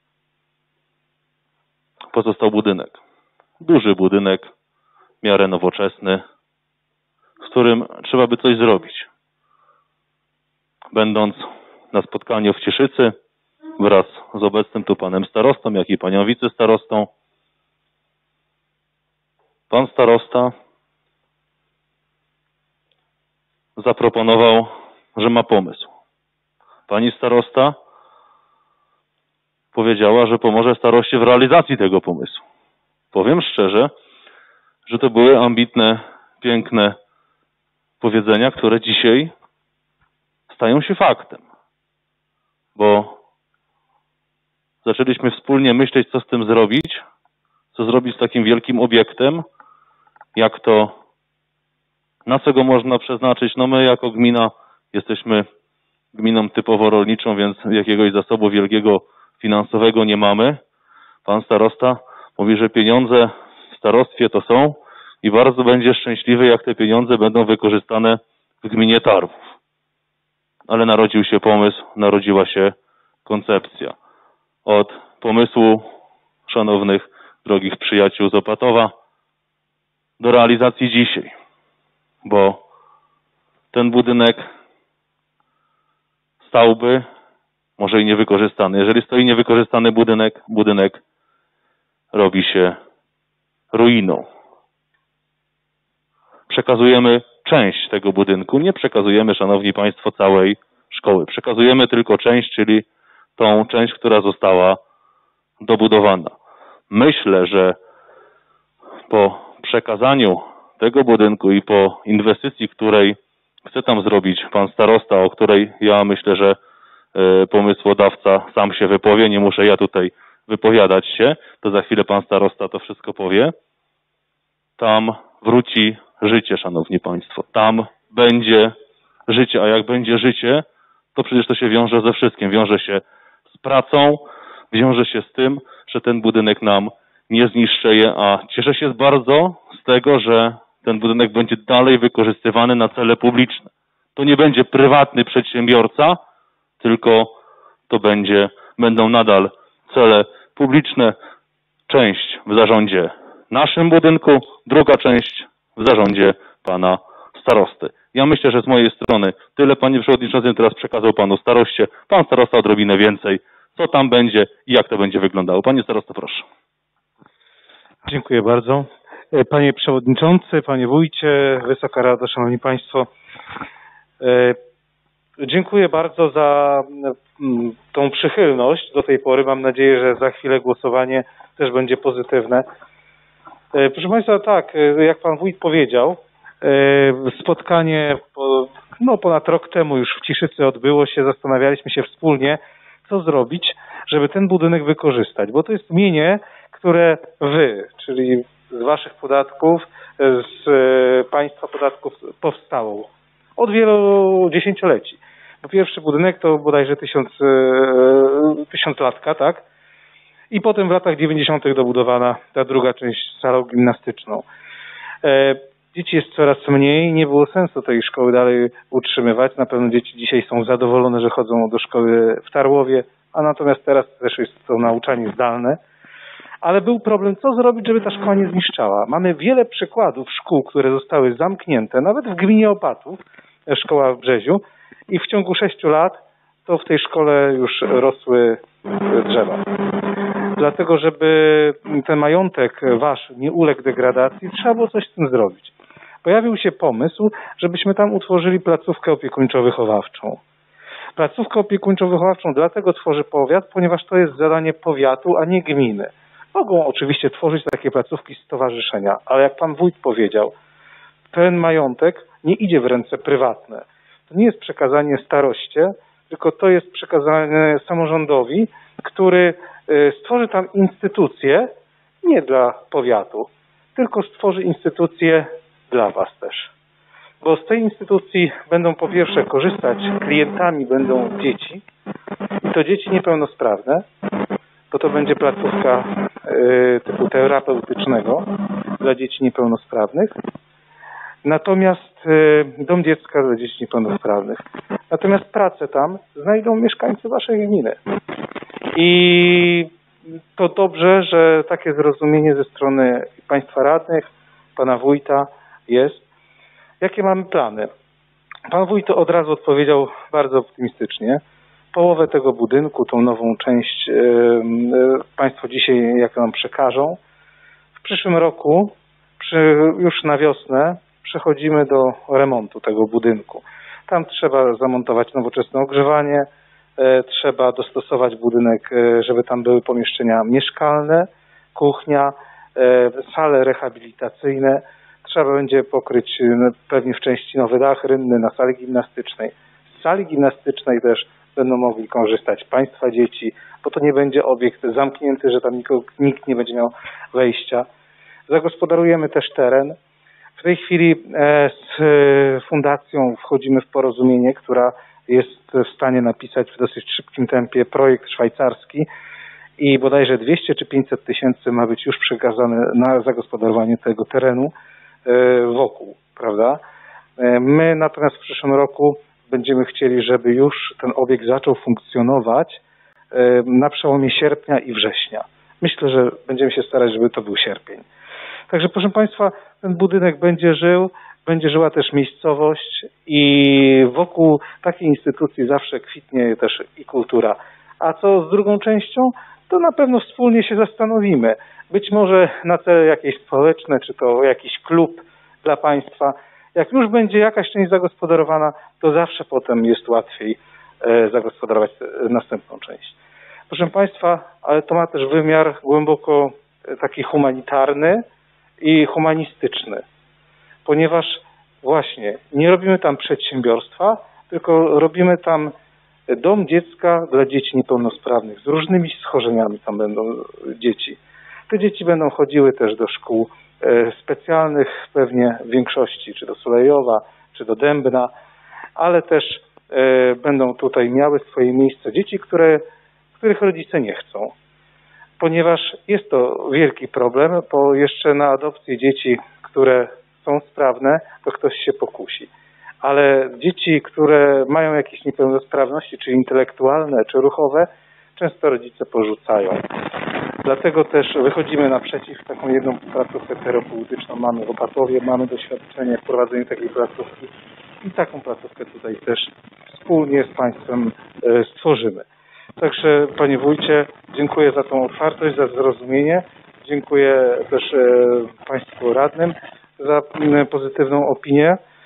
Pozostał budynek. Duży budynek, w miarę nowoczesny, z którym trzeba by coś zrobić. Będąc na spotkaniu w Cieszycy wraz z obecnym tu panem starostą, jak i panią wicestarostą, pan starosta zaproponował, że ma pomysł. Pani starosta powiedziała, że pomoże staroście w realizacji tego pomysłu. Powiem szczerze, że to były ambitne, piękne powiedzenia, które dzisiaj stają się faktem. Bo zaczęliśmy wspólnie myśleć, co z tym zrobić, co zrobić z takim wielkim obiektem, jak to, na co go można przeznaczyć. No my jako gmina jesteśmy gminą typowo rolniczą, więc jakiegoś zasobu wielkiego finansowego nie mamy. Pan starosta mówi, że pieniądze w starostwie to są i bardzo będzie szczęśliwy, jak te pieniądze będą wykorzystane w gminie Tarwów. Ale narodził się pomysł, narodziła się koncepcja. Od pomysłu szanownych, drogich przyjaciół z Opatowa do realizacji dzisiaj. Bo ten budynek stałby, może i niewykorzystany. Jeżeli stoi niewykorzystany budynek, budynek robi się ruiną. Przekazujemy część tego budynku, nie przekazujemy, szanowni państwo, całej szkoły. Przekazujemy tylko część, czyli tą część, która została dobudowana. Myślę, że po przekazaniu tego budynku i po inwestycji, której chce tam zrobić pan starosta, o której ja myślę, że pomysłodawca sam się wypowie, nie muszę ja tutaj wypowiadać się, to za chwilę pan starosta to wszystko powie. Tam wróci życie, szanowni państwo. Tam będzie życie, a jak będzie życie, to przecież to się wiąże ze wszystkim. Wiąże się z pracą, wiąże się z tym, że ten budynek nam nie zniszczeje, a cieszę się bardzo z tego, że ten budynek będzie dalej wykorzystywany na cele publiczne. To nie będzie prywatny przedsiębiorca, tylko to będzie, będą nadal cele publiczne. Część w zarządzie naszym budynku, druga część w zarządzie pana starosty. Ja myślę, że z mojej strony tyle, panie przewodniczący, teraz przekazał panu staroście. Pan starosta odrobinę więcej. Co tam będzie i jak to będzie wyglądało. Panie starosto, proszę. Dziękuję bardzo. Panie przewodniczący, panie wójcie, Wysoka Rado, szanowni państwo. Dziękuję bardzo za tą przychylność do tej pory. Mam nadzieję, że za chwilę głosowanie też będzie pozytywne. Proszę Państwa, tak, jak Pan Wójt powiedział, spotkanie po, no, ponad rok temu już w Ciszycy odbyło się. Zastanawialiśmy się wspólnie, co zrobić, żeby ten budynek wykorzystać, bo to jest mienie, które Wy, czyli z Waszych podatków, z Państwa podatków powstało od wielu dziesięcioleci. Bo pierwszy budynek to bodajże tysiąc, tysiąc latka, tak? I potem w latach dziewięćdziesiątych dobudowana ta druga część z salą gimnastyczną. E, dzieci jest coraz mniej, nie było sensu tej szkoły dalej utrzymywać. Na pewno dzieci dzisiaj są zadowolone, że chodzą do szkoły w Tarłowie, a natomiast teraz też jest to nauczanie zdalne. Ale był problem, co zrobić, żeby ta szkoła nie zniszczała. Mamy wiele przykładów szkół, które zostały zamknięte, nawet w gminie Opatów, szkoła w Brzeziu, i w ciągu sześciu lat to w tej szkole już rosły drzewa. Dlatego, żeby ten majątek wasz nie uległ degradacji, trzeba było coś z tym zrobić. Pojawił się pomysł, żebyśmy tam utworzyli placówkę opiekuńczo-wychowawczą. Placówkę opiekuńczo-wychowawczą dlatego tworzy powiat, ponieważ to jest zadanie powiatu, a nie gminy. Mogą oczywiście tworzyć takie placówki stowarzyszenia, ale jak pan wójt powiedział, ten majątek nie idzie w ręce prywatne. To nie jest przekazanie staroście, tylko to jest przekazanie samorządowi, który stworzy tam instytucje nie dla powiatu, tylko stworzy instytucje dla was też. Bo z tej instytucji będą po pierwsze korzystać, klientami będą dzieci, i to dzieci niepełnosprawne, bo to będzie placówka y, typu terapeutycznego dla dzieci niepełnosprawnych. Natomiast y, dom dziecka dla dzieci niepełnosprawnych. Natomiast pracę tam znajdą mieszkańcy waszej gminy. I to dobrze, że takie zrozumienie ze strony państwa radnych, pana wójta jest. Jakie mamy plany? Pan wójt od razu odpowiedział bardzo optymistycznie. Połowę tego budynku, tą nową część yy, yy, państwo dzisiaj jak nam przekażą. W przyszłym roku, przy, już na wiosnę, przechodzimy do remontu tego budynku. Tam trzeba zamontować nowoczesne ogrzewanie, e, trzeba dostosować budynek, e, żeby tam były pomieszczenia mieszkalne, kuchnia, e, sale rehabilitacyjne. Trzeba będzie pokryć e, pewnie w części nowy dach rynny na sali gimnastycznej. Z sali gimnastycznej też będą mogli korzystać państwa dzieci, bo to nie będzie obiekt zamknięty, że tam nikogo, nikt nie będzie miał wejścia. Zagospodarujemy też teren. W tej chwili z fundacją wchodzimy w porozumienie, która jest w stanie napisać w dosyć szybkim tempie projekt szwajcarski i bodajże dwieście czy pięćset tysięcy ma być już przekazane na zagospodarowanie tego terenu wokół, prawda? My natomiast w przyszłym roku będziemy chcieli, żeby już ten obiekt zaczął funkcjonować na przełomie sierpnia i września. Myślę, że będziemy się starać, żeby to był sierpień. Także proszę państwa, ten budynek będzie żył, będzie żyła też miejscowość i wokół takiej instytucji zawsze kwitnie też i kultura. A co z drugą częścią? To na pewno wspólnie się zastanowimy. Być może na cele jakieś społeczne, czy to jakiś klub dla państwa. Jak już będzie jakaś część zagospodarowana, to zawsze potem jest łatwiej zagospodarować następną część. Proszę państwa, ale to ma też wymiar głęboko taki humanitarny i humanistyczny, ponieważ właśnie nie robimy tam przedsiębiorstwa, tylko robimy tam dom dziecka dla dzieci niepełnosprawnych z różnymi schorzeniami. Tam będą dzieci. Te dzieci będą chodziły też do szkół specjalnych pewnie w większości, czy do Solejowa, czy do Dębna, ale też będą tutaj miały swoje miejsce dzieci, które, których rodzice nie chcą. Ponieważ jest to wielki problem, bo jeszcze na adopcję dzieci, które są sprawne, to ktoś się pokusi. Ale dzieci, które mają jakieś niepełnosprawności, czy intelektualne, czy ruchowe, często rodzice porzucają. Dlatego też wychodzimy naprzeciw, taką jedną placówkę terapeutyczną mamy w Opatowie, mamy doświadczenie w prowadzeniu takiej placówki i taką placówkę tutaj też wspólnie z państwem stworzymy. Także panie wójcie, dziękuję za tą otwartość, za zrozumienie. Dziękuję też państwu radnym za pozytywną opinię.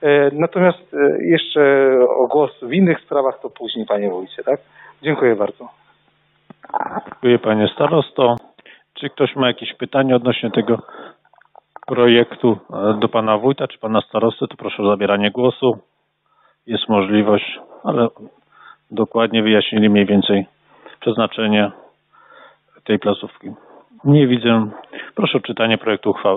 Natomiast jeszcze o głos w innych sprawach to później, panie wójcie, tak? Dziękuję bardzo. Dziękuję, panie starosto. Czy ktoś ma jakieś pytanie odnośnie tego projektu do pana wójta czy pana starosty, to proszę o zabieranie głosu. Jest możliwość, ale dokładnie wyjaśnili mniej więcej przeznaczenie tej placówki. Nie widzę. Proszę o czytanie projektu uchwały.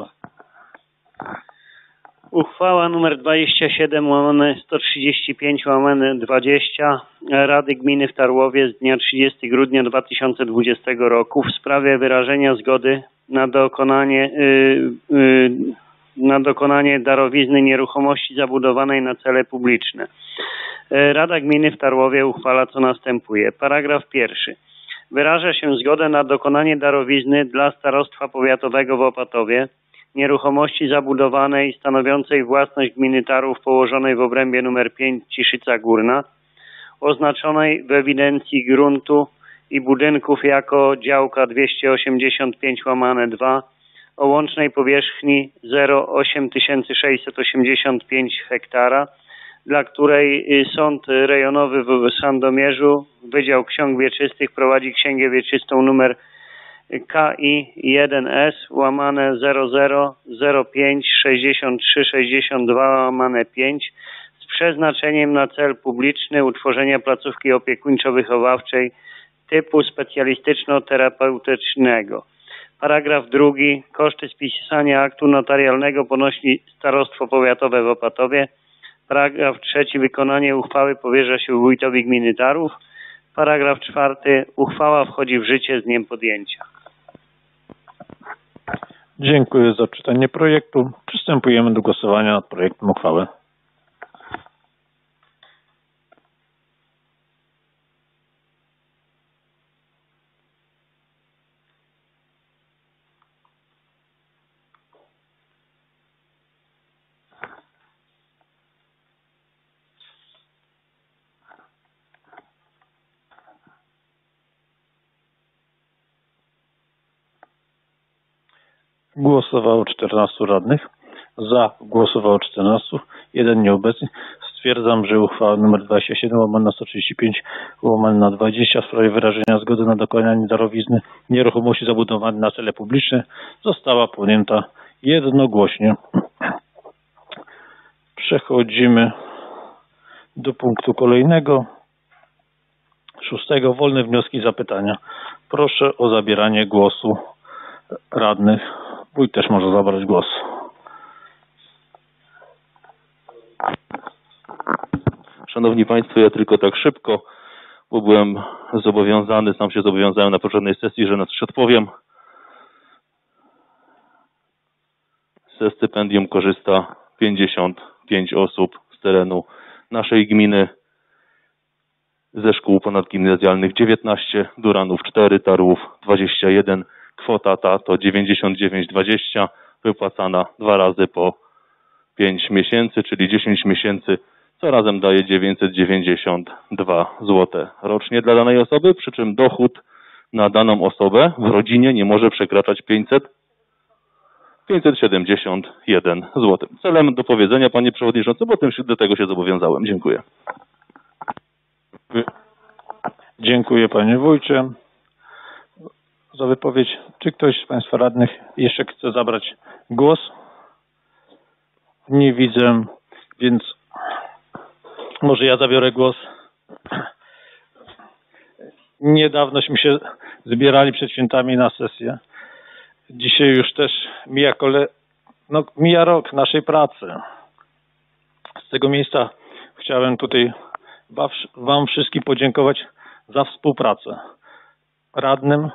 Uchwała nr dwadzieścia siedem łamane sto trzydzieści pięć łamane dwadzieścia Rady Gminy w Tarłowie z dnia trzydziestego grudnia dwa tysiące dwudziestego roku w sprawie wyrażenia zgody na dokonanie, yy, yy, na dokonanie darowizny nieruchomości zabudowanej na cele publiczne. Rada Gminy w Tarłowie uchwala, co następuje. Paragraf pierwszy. Wyraża się zgodę na dokonanie darowizny dla Starostwa Powiatowego w Opatowie nieruchomości zabudowanej stanowiącej własność gminy Tarłów położonej w obrębie nr pięć Ciszyca Górna, oznaczonej w ewidencji gruntu i budynków jako działka dwieście osiemdziesiąt pięć łamane dwa o łącznej powierzchni zero przecinek osiem tysięcy sześćset osiemdziesiąt pięć hektara, dla której Sąd Rejonowy w Sandomierzu, Wydział Ksiąg Wieczystych prowadzi księgę wieczystą numer K I jeden S łamane zero zero zero pięć sześćdziesiąt trzy sześćdziesiąt dwa łamane pięć z przeznaczeniem na cel publiczny utworzenia placówki opiekuńczo-wychowawczej typu specjalistyczno-terapeutycznego. Paragraf drugi. Koszty spisania aktu notarialnego ponosi Starostwo Powiatowe w Opatowie. Paragraf trzeci. Wykonanie uchwały powierza się wójtowi gminy Tarłów. Paragraf czwarty. Uchwała wchodzi w życie z dniem podjęcia. Dziękuję za czytanie projektu. Przystępujemy do głosowania nad projektem uchwały. Głosowało czternastu radnych. Za głosowało czternastu. Jeden nieobecny. Stwierdzam, że uchwała nr dwadzieścia siedem łamane na sto trzydzieści pięć łamane na dwadzieścia w sprawie wyrażenia zgody na dokonanie darowizny nieruchomości zabudowanej na cele publiczne została podjęta jednogłośnie. Przechodzimy do punktu kolejnego. Szóstego. Wolne wnioski i zapytania. Proszę o zabieranie głosu radnych. Wójt też może zabrać głos. Szanowni Państwo, ja tylko tak szybko, bo byłem zobowiązany, sam się zobowiązałem na poprzedniej sesji, że na coś odpowiem. Ze stypendium korzysta pięćdziesiąt pięć osób z terenu naszej gminy. Ze szkół ponadgimnazjalnych dziewiętnaście, Duranów cztery, Tarłów dwadzieścia jeden. Kwota ta to dziewięćdziesiąt dziewięć dwadzieścia, wypłacana dwa razy po pięć miesięcy, czyli dziesięć miesięcy, co razem daje dziewięćset dziewięćdziesiąt dwa złote rocznie dla danej osoby, przy czym dochód na daną osobę w rodzinie nie może przekraczać pięćset, pięćset siedemdziesiąt jeden złotych. Celem do powiedzenia, panie przewodniczący, bo tym do tego się zobowiązałem. Dziękuję. Dziękuję, panie wójcie, za wypowiedź. Czy ktoś z państwa radnych jeszcze chce zabrać głos? Nie widzę, więc może ja zabiorę głos. Niedawnośmy się zbierali przed świętami na sesję. Dzisiaj już też mija, kole... no, mija rok naszej pracy. Z tego miejsca chciałem tutaj wam wszystkim podziękować za współpracę. Radnym,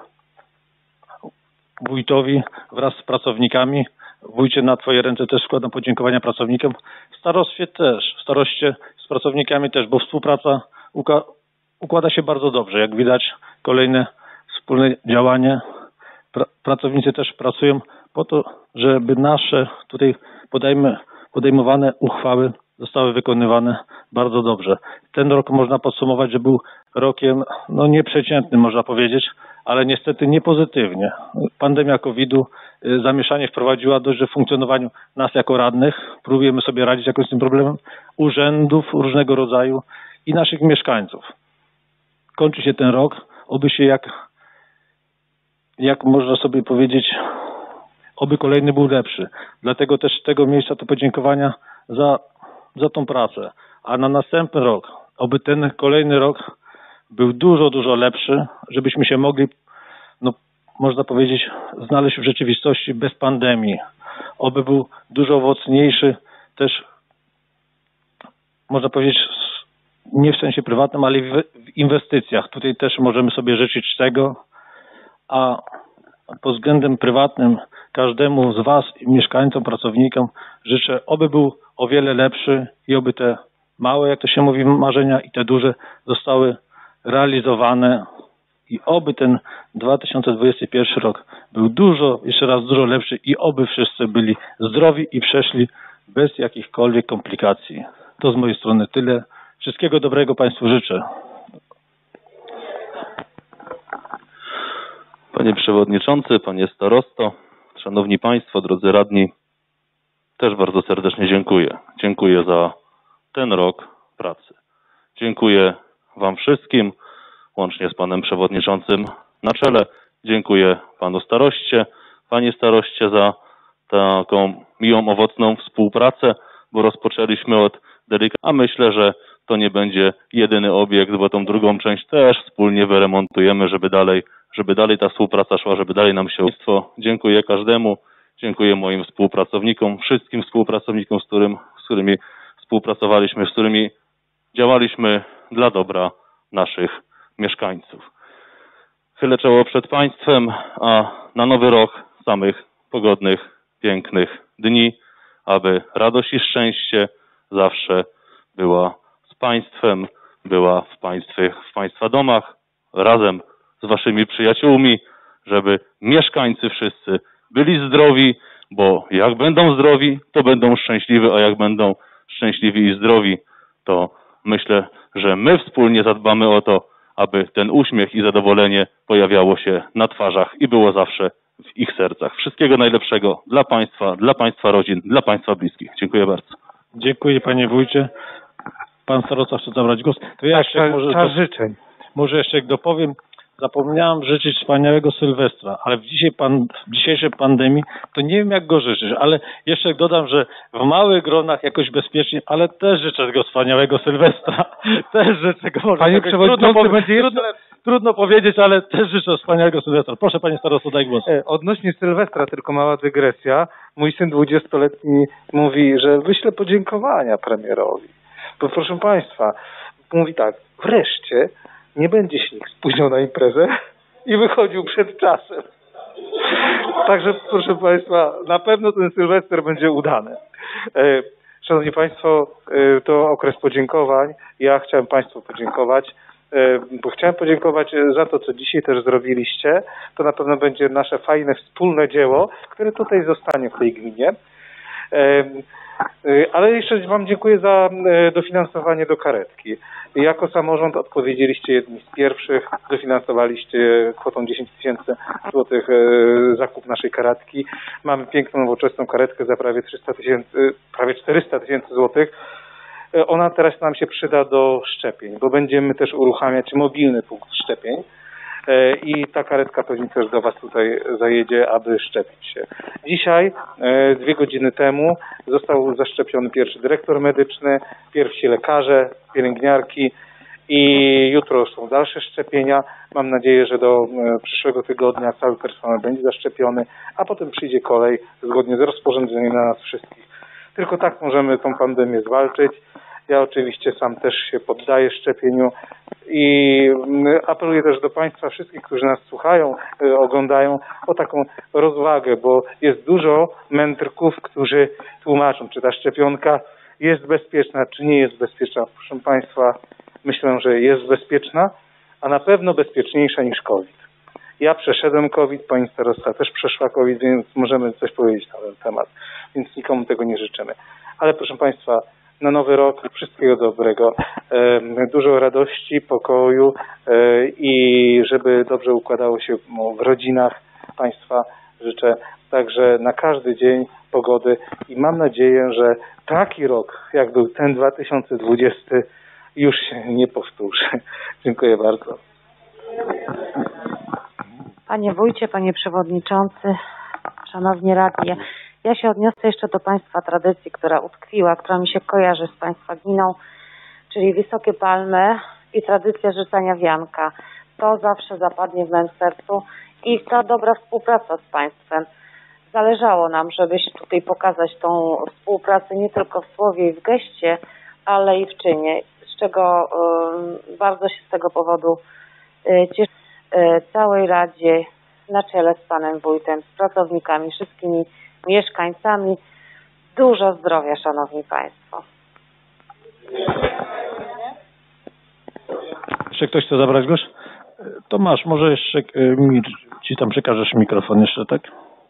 wójtowi wraz z pracownikami. Wójcie, na twoje ręce też składam podziękowania pracownikom. W starostwie też, w staroście z pracownikami też, bo współpraca układa się bardzo dobrze. Jak widać, kolejne wspólne działanie. Pra pracownicy też pracują po to, żeby nasze tutaj podejmy, podejmowane uchwały zostały wykonywane bardzo dobrze. Ten rok można podsumować, że był rokiem no nieprzeciętnym, można powiedzieć, ale niestety nie pozytywnie. Pandemia kowida zamieszanie wprowadziła dość, że w funkcjonowaniu nas jako radnych, próbujemy sobie radzić jakoś z tym problemem, urzędów różnego rodzaju i naszych mieszkańców. Kończy się ten rok, oby się jak, jak można sobie powiedzieć, oby kolejny był lepszy. Dlatego też z tego miejsca to podziękowania za, za tą pracę. A na następny rok, oby ten kolejny rok był dużo, dużo lepszy, żebyśmy się mogli, no można powiedzieć, znaleźć w rzeczywistości bez pandemii. Oby był dużo owocniejszy też, można powiedzieć, nie w sensie prywatnym, ale w inwestycjach. Tutaj też możemy sobie życzyć tego, a pod względem prywatnym każdemu z Was, mieszkańcom, pracownikom życzę, oby był o wiele lepszy i oby te małe, jak to się mówi, marzenia i te duże zostały realizowane i oby ten dwa tysiące dwudziesty pierwszy rok był dużo, jeszcze raz dużo lepszy i oby wszyscy byli zdrowi i przeszli bez jakichkolwiek komplikacji. To z mojej strony tyle. Wszystkiego dobrego Państwu życzę. Panie Przewodniczący, Panie Starosto, Szanowni Państwo, drodzy radni, też bardzo serdecznie dziękuję. Dziękuję za ten rok pracy. Dziękuję Wam wszystkim, łącznie z Panem Przewodniczącym na czele. Dziękuję Panu Staroście, Panie Staroście za taką miłą, owocną współpracę, bo rozpoczęliśmy od delikatnie, a myślę, że to nie będzie jedyny obiekt, bo tą drugą część też wspólnie wyremontujemy, żeby dalej, żeby dalej ta współpraca szła, żeby dalej nam się... Dziękuję każdemu, dziękuję moim współpracownikom, wszystkim współpracownikom, z, którym, z którymi współpracowaliśmy, z którymi działaliśmy dla dobra naszych mieszkańców. Chylę czoło przed Państwem, a na nowy rok samych pogodnych, pięknych dni, aby radość i szczęście zawsze była z Państwem, była w, państwie, w Państwa domach, razem z Waszymi przyjaciółmi, żeby mieszkańcy wszyscy byli zdrowi, bo jak będą zdrowi, to będą szczęśliwi, a jak będą szczęśliwi i zdrowi, to myślę, że my wspólnie zadbamy o to, aby ten uśmiech i zadowolenie pojawiało się na twarzach i było zawsze w ich sercach. Wszystkiego najlepszego dla Państwa, dla Państwa rodzin, dla Państwa bliskich. Dziękuję bardzo. Dziękuję Panie Wójcie. Pan starosta chce zabrać głos. To ja tak, jeszcze może, czas życzeń. Może jeszcze jak dopowiem, zapomniałem życzyć wspaniałego Sylwestra, ale w, dzisiaj pan, w dzisiejszej pandemii to nie wiem jak go życzyć, ale jeszcze dodam, że w małych gronach jakoś bezpiecznie, ale też życzę go wspaniałego Sylwestra. Też życzę go. Może Panie Przewodniczący, trudno, będzie jeszcze... trudno, trudno powiedzieć, ale też życzę wspaniałego Sylwestra. Proszę Panie Starosto, daj głos. Odnośnie Sylwestra, tylko mała dygresja. Mój syn dwudziestoletni mówi, że wyślę podziękowania premierowi. Bo proszę Państwa, mówi tak, wreszcie nie będzie się nikt spóźniał na imprezę i wychodził przed czasem. Także proszę Państwa, na pewno ten Sylwester będzie udany. Szanowni Państwo, to okres podziękowań. Ja chciałem Państwu podziękować, bo chciałem podziękować za to, co dzisiaj też zrobiliście. To na pewno będzie nasze fajne wspólne dzieło, które tutaj zostanie w tej gminie. Ale jeszcze Wam dziękuję za dofinansowanie do karetki. Jako samorząd odpowiedzieliście jedni z pierwszych, dofinansowaliście kwotą dziesięć tysięcy złotych zakup naszej karetki. Mamy piękną, nowoczesną karetkę za prawie trzysta tysięcy, prawie czterysta tysięcy złotych. Ona teraz nam się przyda do szczepień, bo będziemy też uruchamiać mobilny punkt szczepień. I ta karetka pewnie też do Was tutaj zajedzie, aby szczepić się. Dzisiaj, dwie godziny temu, został zaszczepiony pierwszy dyrektor medyczny, pierwsi lekarze, pielęgniarki i jutro są dalsze szczepienia. Mam nadzieję, że do przyszłego tygodnia cały personel będzie zaszczepiony, a potem przyjdzie kolej zgodnie z rozporządzeniem na nas wszystkich. Tylko tak możemy tą pandemię zwalczyć. Ja oczywiście sam też się poddaję szczepieniu i apeluję też do Państwa wszystkich, którzy nas słuchają, oglądają, o taką rozwagę, bo jest dużo mędrków, którzy tłumaczą, czy ta szczepionka jest bezpieczna, czy nie jest bezpieczna. Proszę Państwa, myślę, że jest bezpieczna, a na pewno bezpieczniejsza niż COVID. Ja przeszedłem COVID, Pani starosta też przeszła COVID, więc możemy coś powiedzieć na ten temat, więc nikomu tego nie życzymy. Ale proszę Państwa, na nowy rok wszystkiego dobrego, dużo radości, pokoju i żeby dobrze układało się w rodzinach Państwa. Życzę także na każdy dzień pogody i mam nadzieję, że taki rok, jak był ten dwa tysiące dwudziesty, już się nie powtórzy. Dziękuję bardzo. Panie wójcie, panie przewodniczący, szanowni radni, ja się odniosę jeszcze do państwa tradycji, która utkwiła, która mi się kojarzy z państwa gminą, czyli wysokie palmy i tradycja rzucania wianka. To zawsze zapadnie w moim sercu i ta dobra współpraca z państwem. Zależało nam, żeby tutaj pokazać tą współpracę nie tylko w słowie i w geście, ale i w czynie, z czego y, bardzo się z tego powodu y, cieszę. Y, całej Radzie na czele z panem wójtem, z pracownikami, wszystkimi mieszkańcami. Dużo zdrowia, szanowni państwo. Jeszcze ktoś chce zabrać głos? Tomasz, może jeszcze y, mi, ci tam przekażesz mikrofon jeszcze, tak?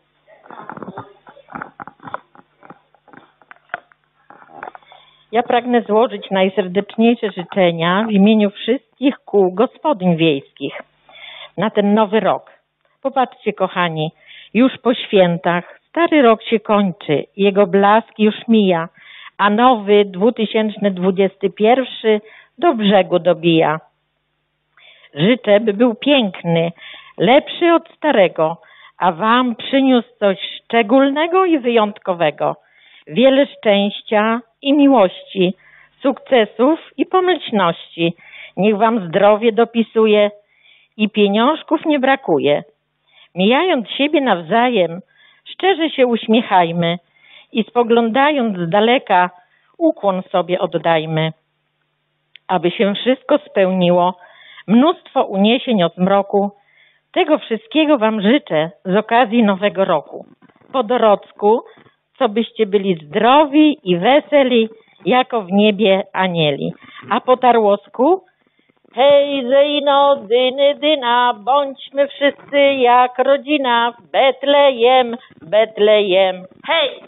Ja pragnę złożyć najserdeczniejsze życzenia w imieniu wszystkich kół gospodyń wiejskich na ten nowy rok. Popatrzcie, kochani, już po świętach stary rok się kończy, jego blask już mija, a nowy dwa tysiące dwudziesty pierwszy do brzegu dobija. Życzę, by był piękny, lepszy od starego, a wam przyniósł coś szczególnego i wyjątkowego. Wiele szczęścia i miłości, sukcesów i pomyślności. Niech wam zdrowie dopisuje i pieniążków nie brakuje. Mijając siebie nawzajem, szczerze się uśmiechajmy i spoglądając z daleka, ukłon sobie oddajmy. Aby się wszystko spełniło, mnóstwo uniesień od zmroku, tego wszystkiego wam życzę z okazji nowego roku. Po dorocku, co byście byli zdrowi i weseli, jako w niebie anieli. A po tarłosku, hej, zejno, dyny, dyna, bądźmy wszyscy jak rodzina, Betlejem, Betlejem, hej!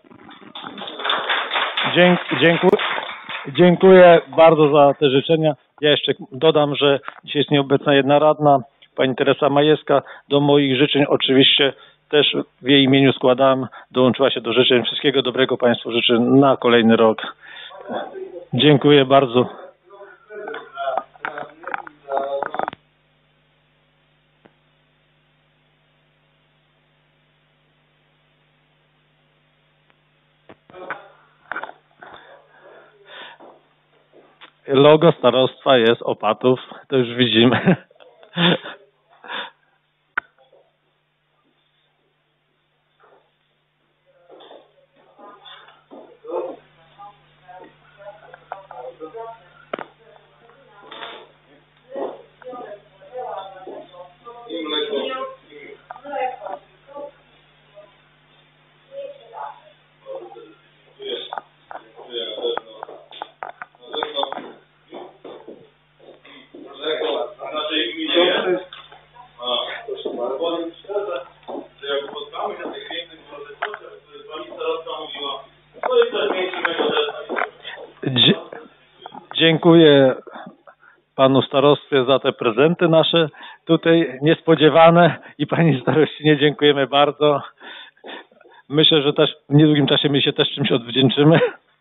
Dziękuję, dziękuję bardzo za te życzenia. Ja jeszcze dodam, że dzisiaj jest nieobecna jedna radna, pani Teresa Majewska. Do moich życzeń oczywiście też w jej imieniu składam, dołączyła się do życzeń. Wszystkiego dobrego Państwu życzę na kolejny rok. Dziękuję bardzo. Logo starostwa jest Opatów, to już widzimy. Dziękuję panu starostwie za te prezenty nasze tutaj niespodziewane i pani starościnie dziękujemy bardzo. Myślę, że też w niedługim czasie my się też czymś odwdzięczymy.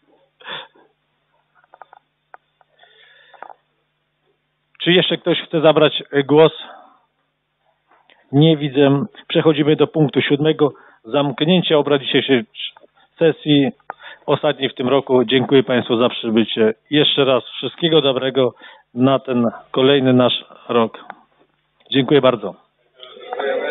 Czy jeszcze ktoś chce zabrać głos? Nie widzę. Przechodzimy do punktu siódmego. Zamknięcie obrad dzisiejszej sesji ostatniej w tym roku. Dziękuję Państwu za przybycie. Jeszcze raz wszystkiego dobrego na ten kolejny nasz rok. Dziękuję bardzo.